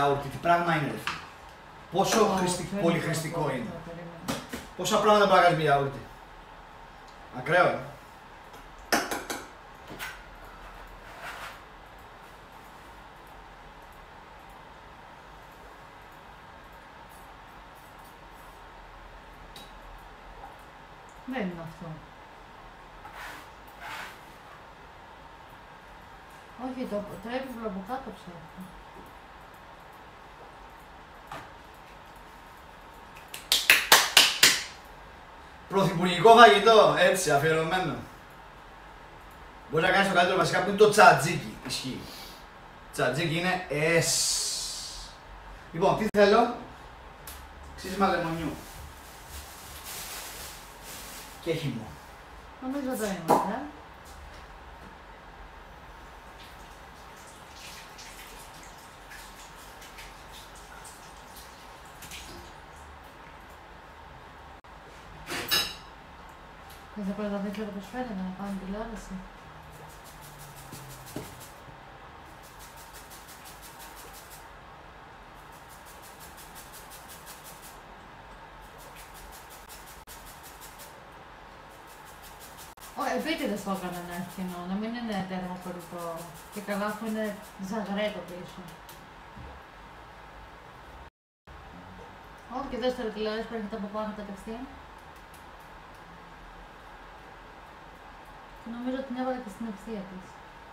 γιαούρτι, τι πράγμα είναι, ρε φίλε. Πόσο Oh, χρηστικό, δεν πολύ μπορώ, χρηστικό δεν είναι. μπορώ, περίμενε. Πόσα πράγματα μπορεί να κάνεις με γιαούρτι. Ακραίο, ε. Δεν είναι αυτό. Όχι, το, το έπιπλο από κάτω ψάχνω. Πρωθυπουργικό φαγητό, έτσι, αφιερωμένο. Μπορεί να κάνεις το καλύτερο βασικά που είναι το τσατζίκι. Ισχύει. Τσατζίκι είναι εσ. Λοιπόν, τι θέλω. Ξύσιμα λεμονιού. Και χυμό. Νομίζω εδώ είμαστε. Δεν θα πρέπει να δείτε πώς φαίνεται να πάμε τηλεόραση. Επίτηδες το έκανα να έχει κοινό, να μην είναι τέρμα φορητό. Και καλά που είναι ζαγρέτο πίσω. Όχι, και δες τώρα τηλεόραση που έρχεται από πάνω κατευθείαν. Και νομίζω ότι την έβαλε και στην ευθεία της.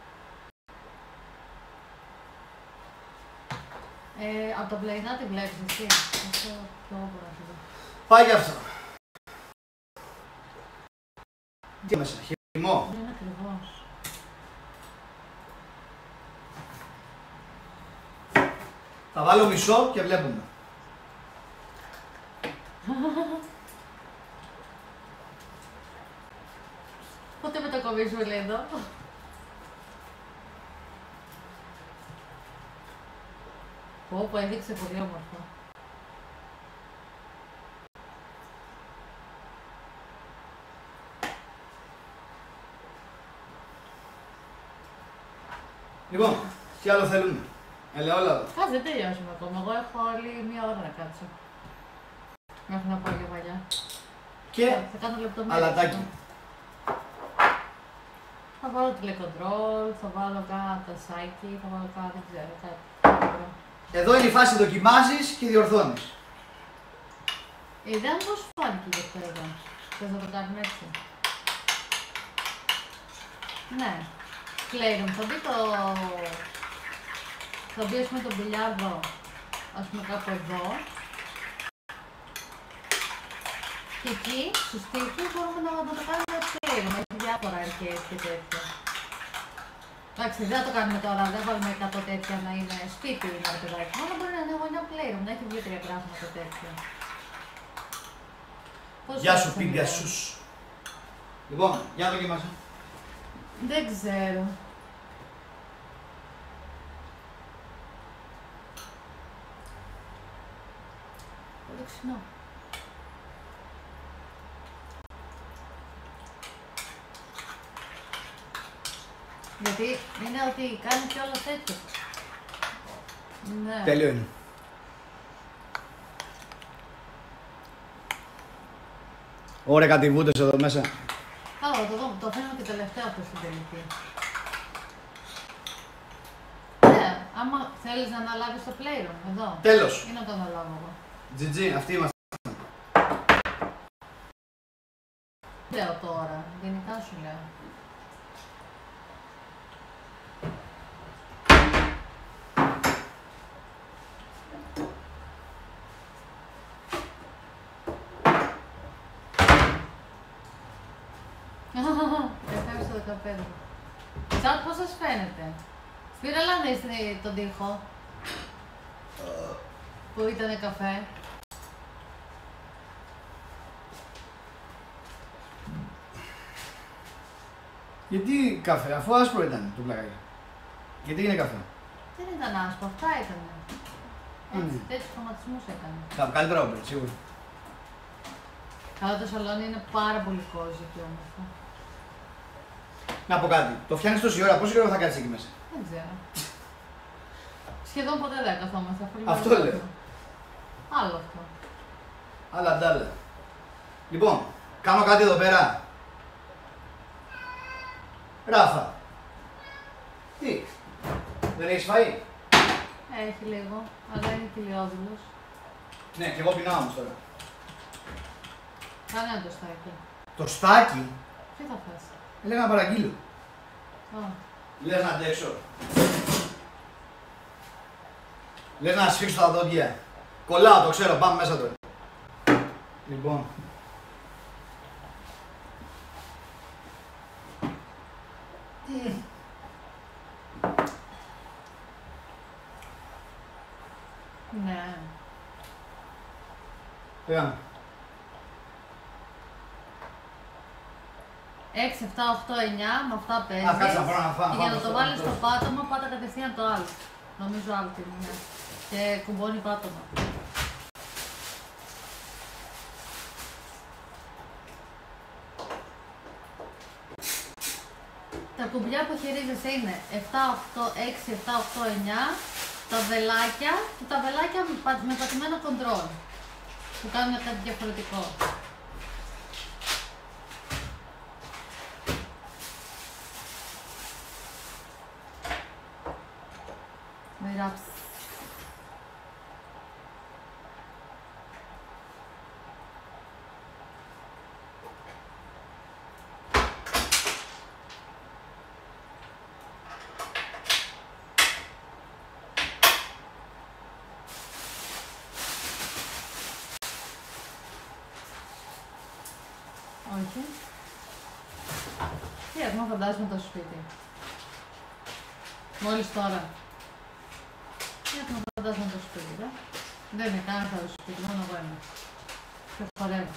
Ε, από τα πλαϊνά τη βλέπεις εσύ. Αυτό το όπορα σου δω. Πάει και αυτό. Τι μέσα, χυμό. Είναι ακριβώς. Θα βάλω μισό και βλέπουμε. Πότε μετακομίσουμε λέει εδώ. Πω πω, έδειξε πολύ όμορφο. Λοιπόν, τι άλλο θέλουμε. Ελαιόλαδο. Κάτσε, δεν τελειώσουμε ακόμα. Εγώ έχω άλλη μία ώρα να κάτσω. Μέχρι να πάω για μαλλιά. Και Θα κάνω λεπτομέρειες. αλατάκι. Θα βάλω τηλεκοντρόλ, θα βάλω κάνα τασάκι, θα βάλω κάνα δεν ξέρω κάτι. Εδώ είναι η φάση δοκιμάζεις και διορθώνεις. Η ιδέα μου πώς σου φάνηκε γι' αυτό εδώ. Θες να το κάνουμε έτσι. Ναι. Playroom, θα μπει το... Θα μπει ας πούμε το μπιλιάρδο, ας πούμε κάπου εδώ. Και εκεί, στους τοίχους, μπορούμε να, να το κάνουμε playroom, έχει διάφορα arcade και τέτοια. Εντάξει, δεν θα το κάνουμε τώρα, δεν βάλουμε εκατό τέτοια να είναι σπίτι ή ένα παιδάκι. Μόνο μπορεί να είναι εγώ ένα playroom, να έχει δύο-τρία πράγματα τέτοια. Γεια σου, Πιγκασούς. Λοιπόν, για να δοκιμάσαι. Δεν ξέρω. Πολύ ξινό. Γιατί είναι ότι κάνει και όλα τέτοια. Ναι. Τέλειο είναι. Ωραία κατηβούτες εδώ μέσα. Καλά, το δω, το αφήνω και τελευταίο αυτό στην τελική. Ναι, άμα θέλεις να αναλάβεις το playroom, εδώ. Τέλος. Ή να το αναλάβω εγώ. τζι τζι, αυτοί είμαστε. Λέω τώρα, γενικά σου λέω. Ευχαριστώ δεκαπέντε. Σαν πώς σας φαίνεται. Σπύρα, να δεις τον τοίχο. Που ήτανε καφέ. Γιατί καφέ, αφού άσπρο ήταν το πλακάκι. Γιατί είναι καφέ. Δεν ήταν άσπρο, αυτά ήταν. Έτσι, Mm. τέτοιους χρωματισμούς έκανε. Θα καλύτερα όπερα, σίγουρα. Καλά, το σαλόνι είναι πάρα πολύ κόζι και όμορφο. Να πω κάτι. Το φτιάχνεις τόση ώρα, πόση ώρα θα κάτσεις εκεί μέσα. Δεν ξέρω. Σχεδόν ποτέ δεν καθόμαστε. Αυτό λέω. Άλλο αυτό. Άλλα αντ' άλλα. Λοιπόν, κάνω κάτι εδώ πέρα. Ράφα. Τι, δεν έχεις φαΐ? Έχει λίγο, αλλά είναι κοιλιόδουλος. Ναι, και εγώ πεινάω όμως τώρα. Κάνε ένα το στάκι. Το στάκι? Τι θα φας? Έλεγα να παραγγείλω. Α. Λες να αντέξω. Λες να σφίξω τα δόντια. Κολλάω, το ξέρω, πάμε μέσα τώρα. Λοιπόν. Mm. Ναι. Πήγαμε. έξι, επτά, οκτώ, εννιά, με αυτά παίζεις. Α, κάτσε να πάω να φάω. Και για να το βάλεις στο πάτωμα, πάτα κατευθείαν το άλλο. Νομίζω άλλο την είναι. Και κουμπώνει πάτωμα. Τα κουμπιά που χειρίζεσαι είναι επτά, οκτώ, έξι, επτά, οκτώ, εννιά, τα βελάκια και τα βελάκια με πατημένο κοντρόλ που κάνουν κάτι διαφορετικό. Με ράψει. Όχι. Τι έχουμε φαντάζομαι το σπίτι. Μόλις τώρα. Τι έχουμε φαντάζομαι το σπίτι, δε. Δεν είναι καν το σπίτι, μόνο εγώ είμαι. Και χορεύω.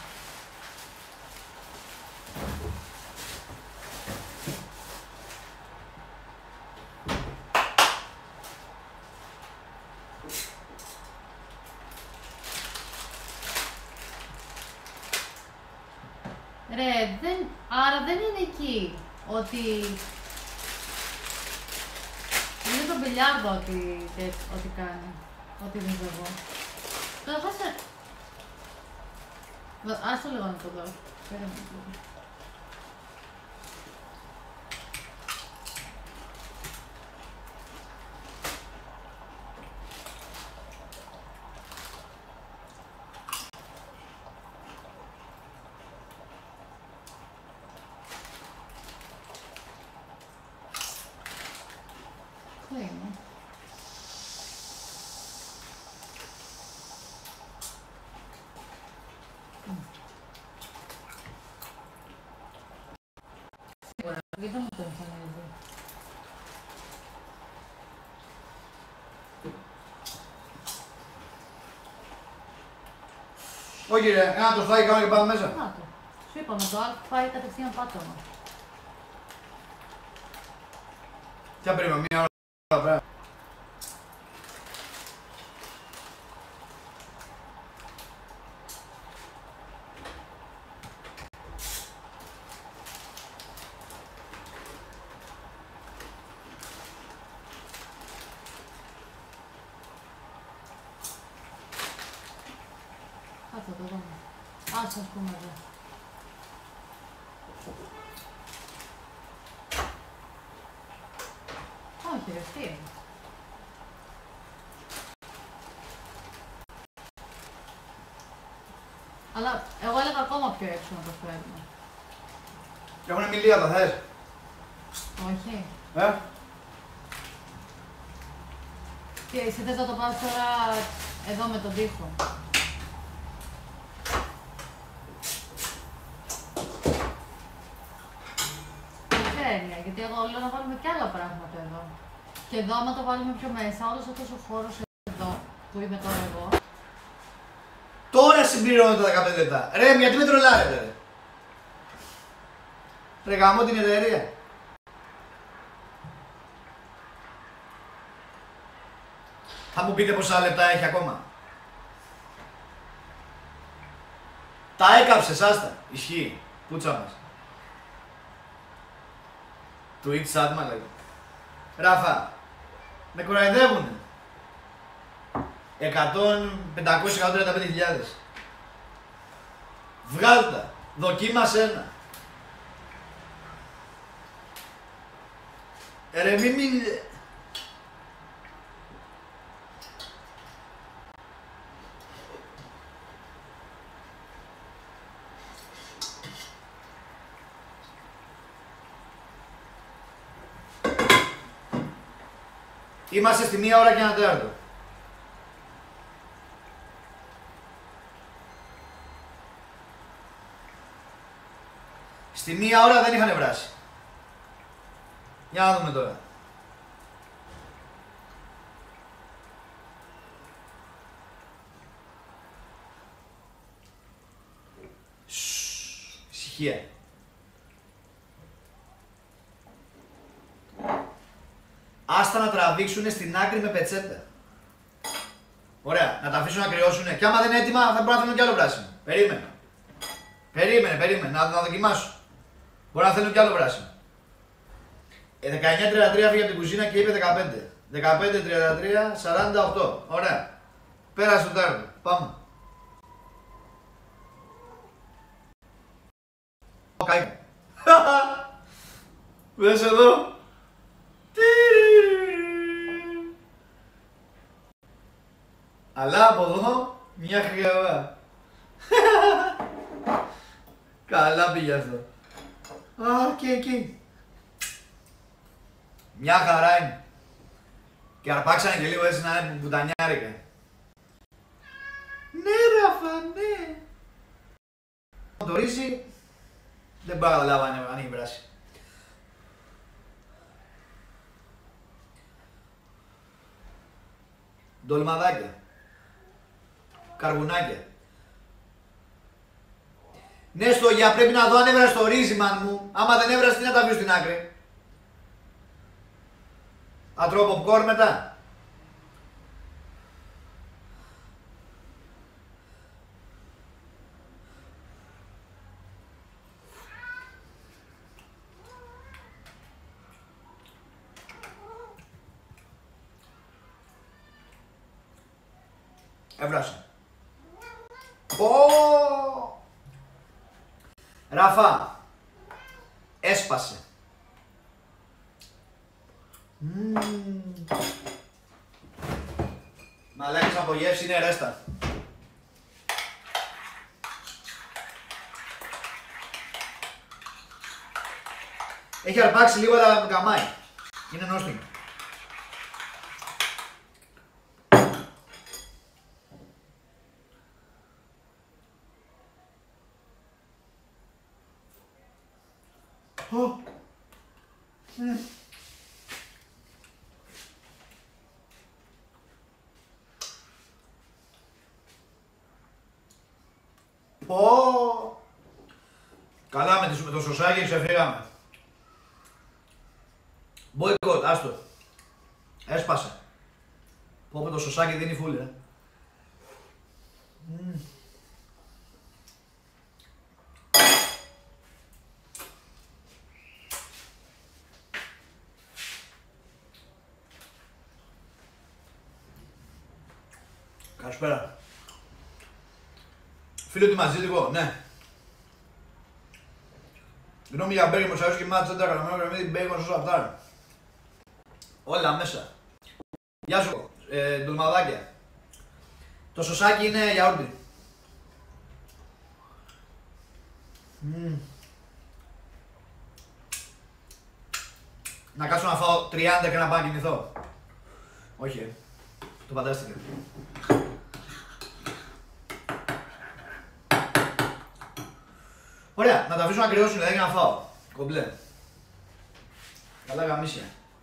Ρε, δεν, άρα δεν είναι εκεί ότι είναι το μπιλιάρδο ότι, ότι κάνει, ότι δεν ζω. Το έχασε. Ας το λίγο να το δω. Περίμενε λίγο. Πού είναι? Σίγουρα, γιατί δεν μου το εμφανίζει. Όχι ρε, ένα το στάκι κάνω και πάμε μέσα. Να το. Σου είπαμε, το άλλο πάει κατευθείαν πάτωμα. Τι θα περίμενε, μία ώρα πέρα. Κάτσε το δούμε. Άσε ας πούμε εδώ. Όχι ρε, τι είναι. Αλλά εγώ έλεγα ακόμα πιο έξω να το φέρουμε. Έχουνε μιλία, τα θες? Όχι. Ε? Τι, εσύ θες να το πας τώρα εδώ με τον τοίχο. Περιφέρεια, γιατί εγώ λέω να βάλουμε και άλλα πράγματα εδώ. Και εδώ, άμα το βάλουμε πιο μέσα, όλος αυτός ο χώρος εδώ, που είμαι τώρα εγώ. Τώρα συμπληρώνω τα δεκαπέντε λεπτά. Ρε, γιατί με τρολάρετε ρε. Ρε, γαμώ την εταιρεία. Θα μου πείτε πόσα λεπτά έχει ακόμα. Τα έκαψες, άστα. Ισχύει. Πούτσα μας. Του eat sad, λέγω. Ράφα, με κοροϊδεύουνε. εκατό, πεντακόσια, εκατόν τριάντα πέντε χιλιάδες. Βγάλ' τα. Δοκίμασε ένα. Ε, ρε μη μην... Είμαστε στη μία ώρα και ένα τέταρτο. Στη μία ώρα δεν είχαν βράσει. Για να δούμε τώρα. Ησυχία. Άστα να τραβήξουνε στην άκρη με πετσέτα. Ωραία, να τα αφήσουν να κρυώσουνε. Και άμα δεν είναι έτοιμα θα μπορούν να θέλουν κι άλλο πράσινο. Περίμενε. Περίμενε, περίμενε, να, να δοκιμάσω. Μπορεί να θέλουν κι άλλο πράσινο. Ε, δεκαεννιά τριάντα τρία φύγε από την κουζίνα και είπε δεκαπέντε. δεκαπέντε τριάντα τρία σαράντα οκτώ. Ωραία. Πέρασε το τέρμα. Πάμε. Καίγα. Δες εδώ. Αλλά από εδώ μια χρειαβά. Καλά πήγε αυτό. Α, και εκεί. Μια χαρά είναι. Και αρπάξανε και λίγο έτσι να είναι μπουτανιάρικα. Ναι Ραφα, ναι. Το ρύζι δεν πάω να καταλάβω αν έχει βράσει. Ντολμαδάκια. Καρβουνάκια. Ναι, στο για πρέπει να δω αν έβρασε το ρύζι, μαν μου. Άμα δεν έβρασε, τι να τα αφήσω στην άκρη. Θα τρώω popcorn μετά. Έβρασε. Πω! Ραφά. Έσπασε. Mm. Μαλάκες από γεύση είναι ρέστα. Έχει αρπάξει λίγο αλλά καμάει. Είναι νόστιμο. Oh. Mm. Πω! Καλά με, με το σωσάκι ξεφύγαμε. Μποϊκότ, άστο. Έσπασε. Πω με το σωσάκι δίνει φούλη, ε. Mm. Καλησπέρα. Φίλε του μαζίτικο, ναι. Γνώμη για μπέγγι, μοσαρίους και μάτσα, τέντα καραμένο, κρεμμύδι, μπέγγον, σώσα αυτά. Όλα μέσα. Γεια σου, ε, ντολμαδάκια. Το σωσάκι είναι γιαούρτι. Mm. Να κάτσω να φάω τριάντα και να πάω να κοιμηθώ. Όχι, ε. Το φαντάστηκα. Ωραία, να τα αφήσω να κρυώσουν δηλαδή για να φάω. Κομπλέ. Καλά γαμίσια.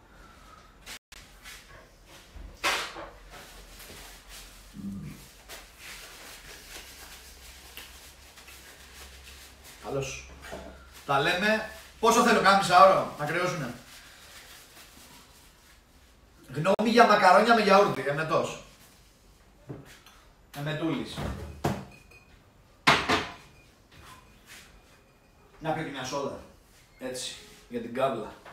Καλώς. Τα λέμε. Πόσο θέλω, κάνα μισά ώρα να κρυώσουνε. Γνώμη για μακαρόνια με γιαούρτι, εμετός. Εμετούλης. Να πιω και μια σόδα. Έτσι, για την κάβλα.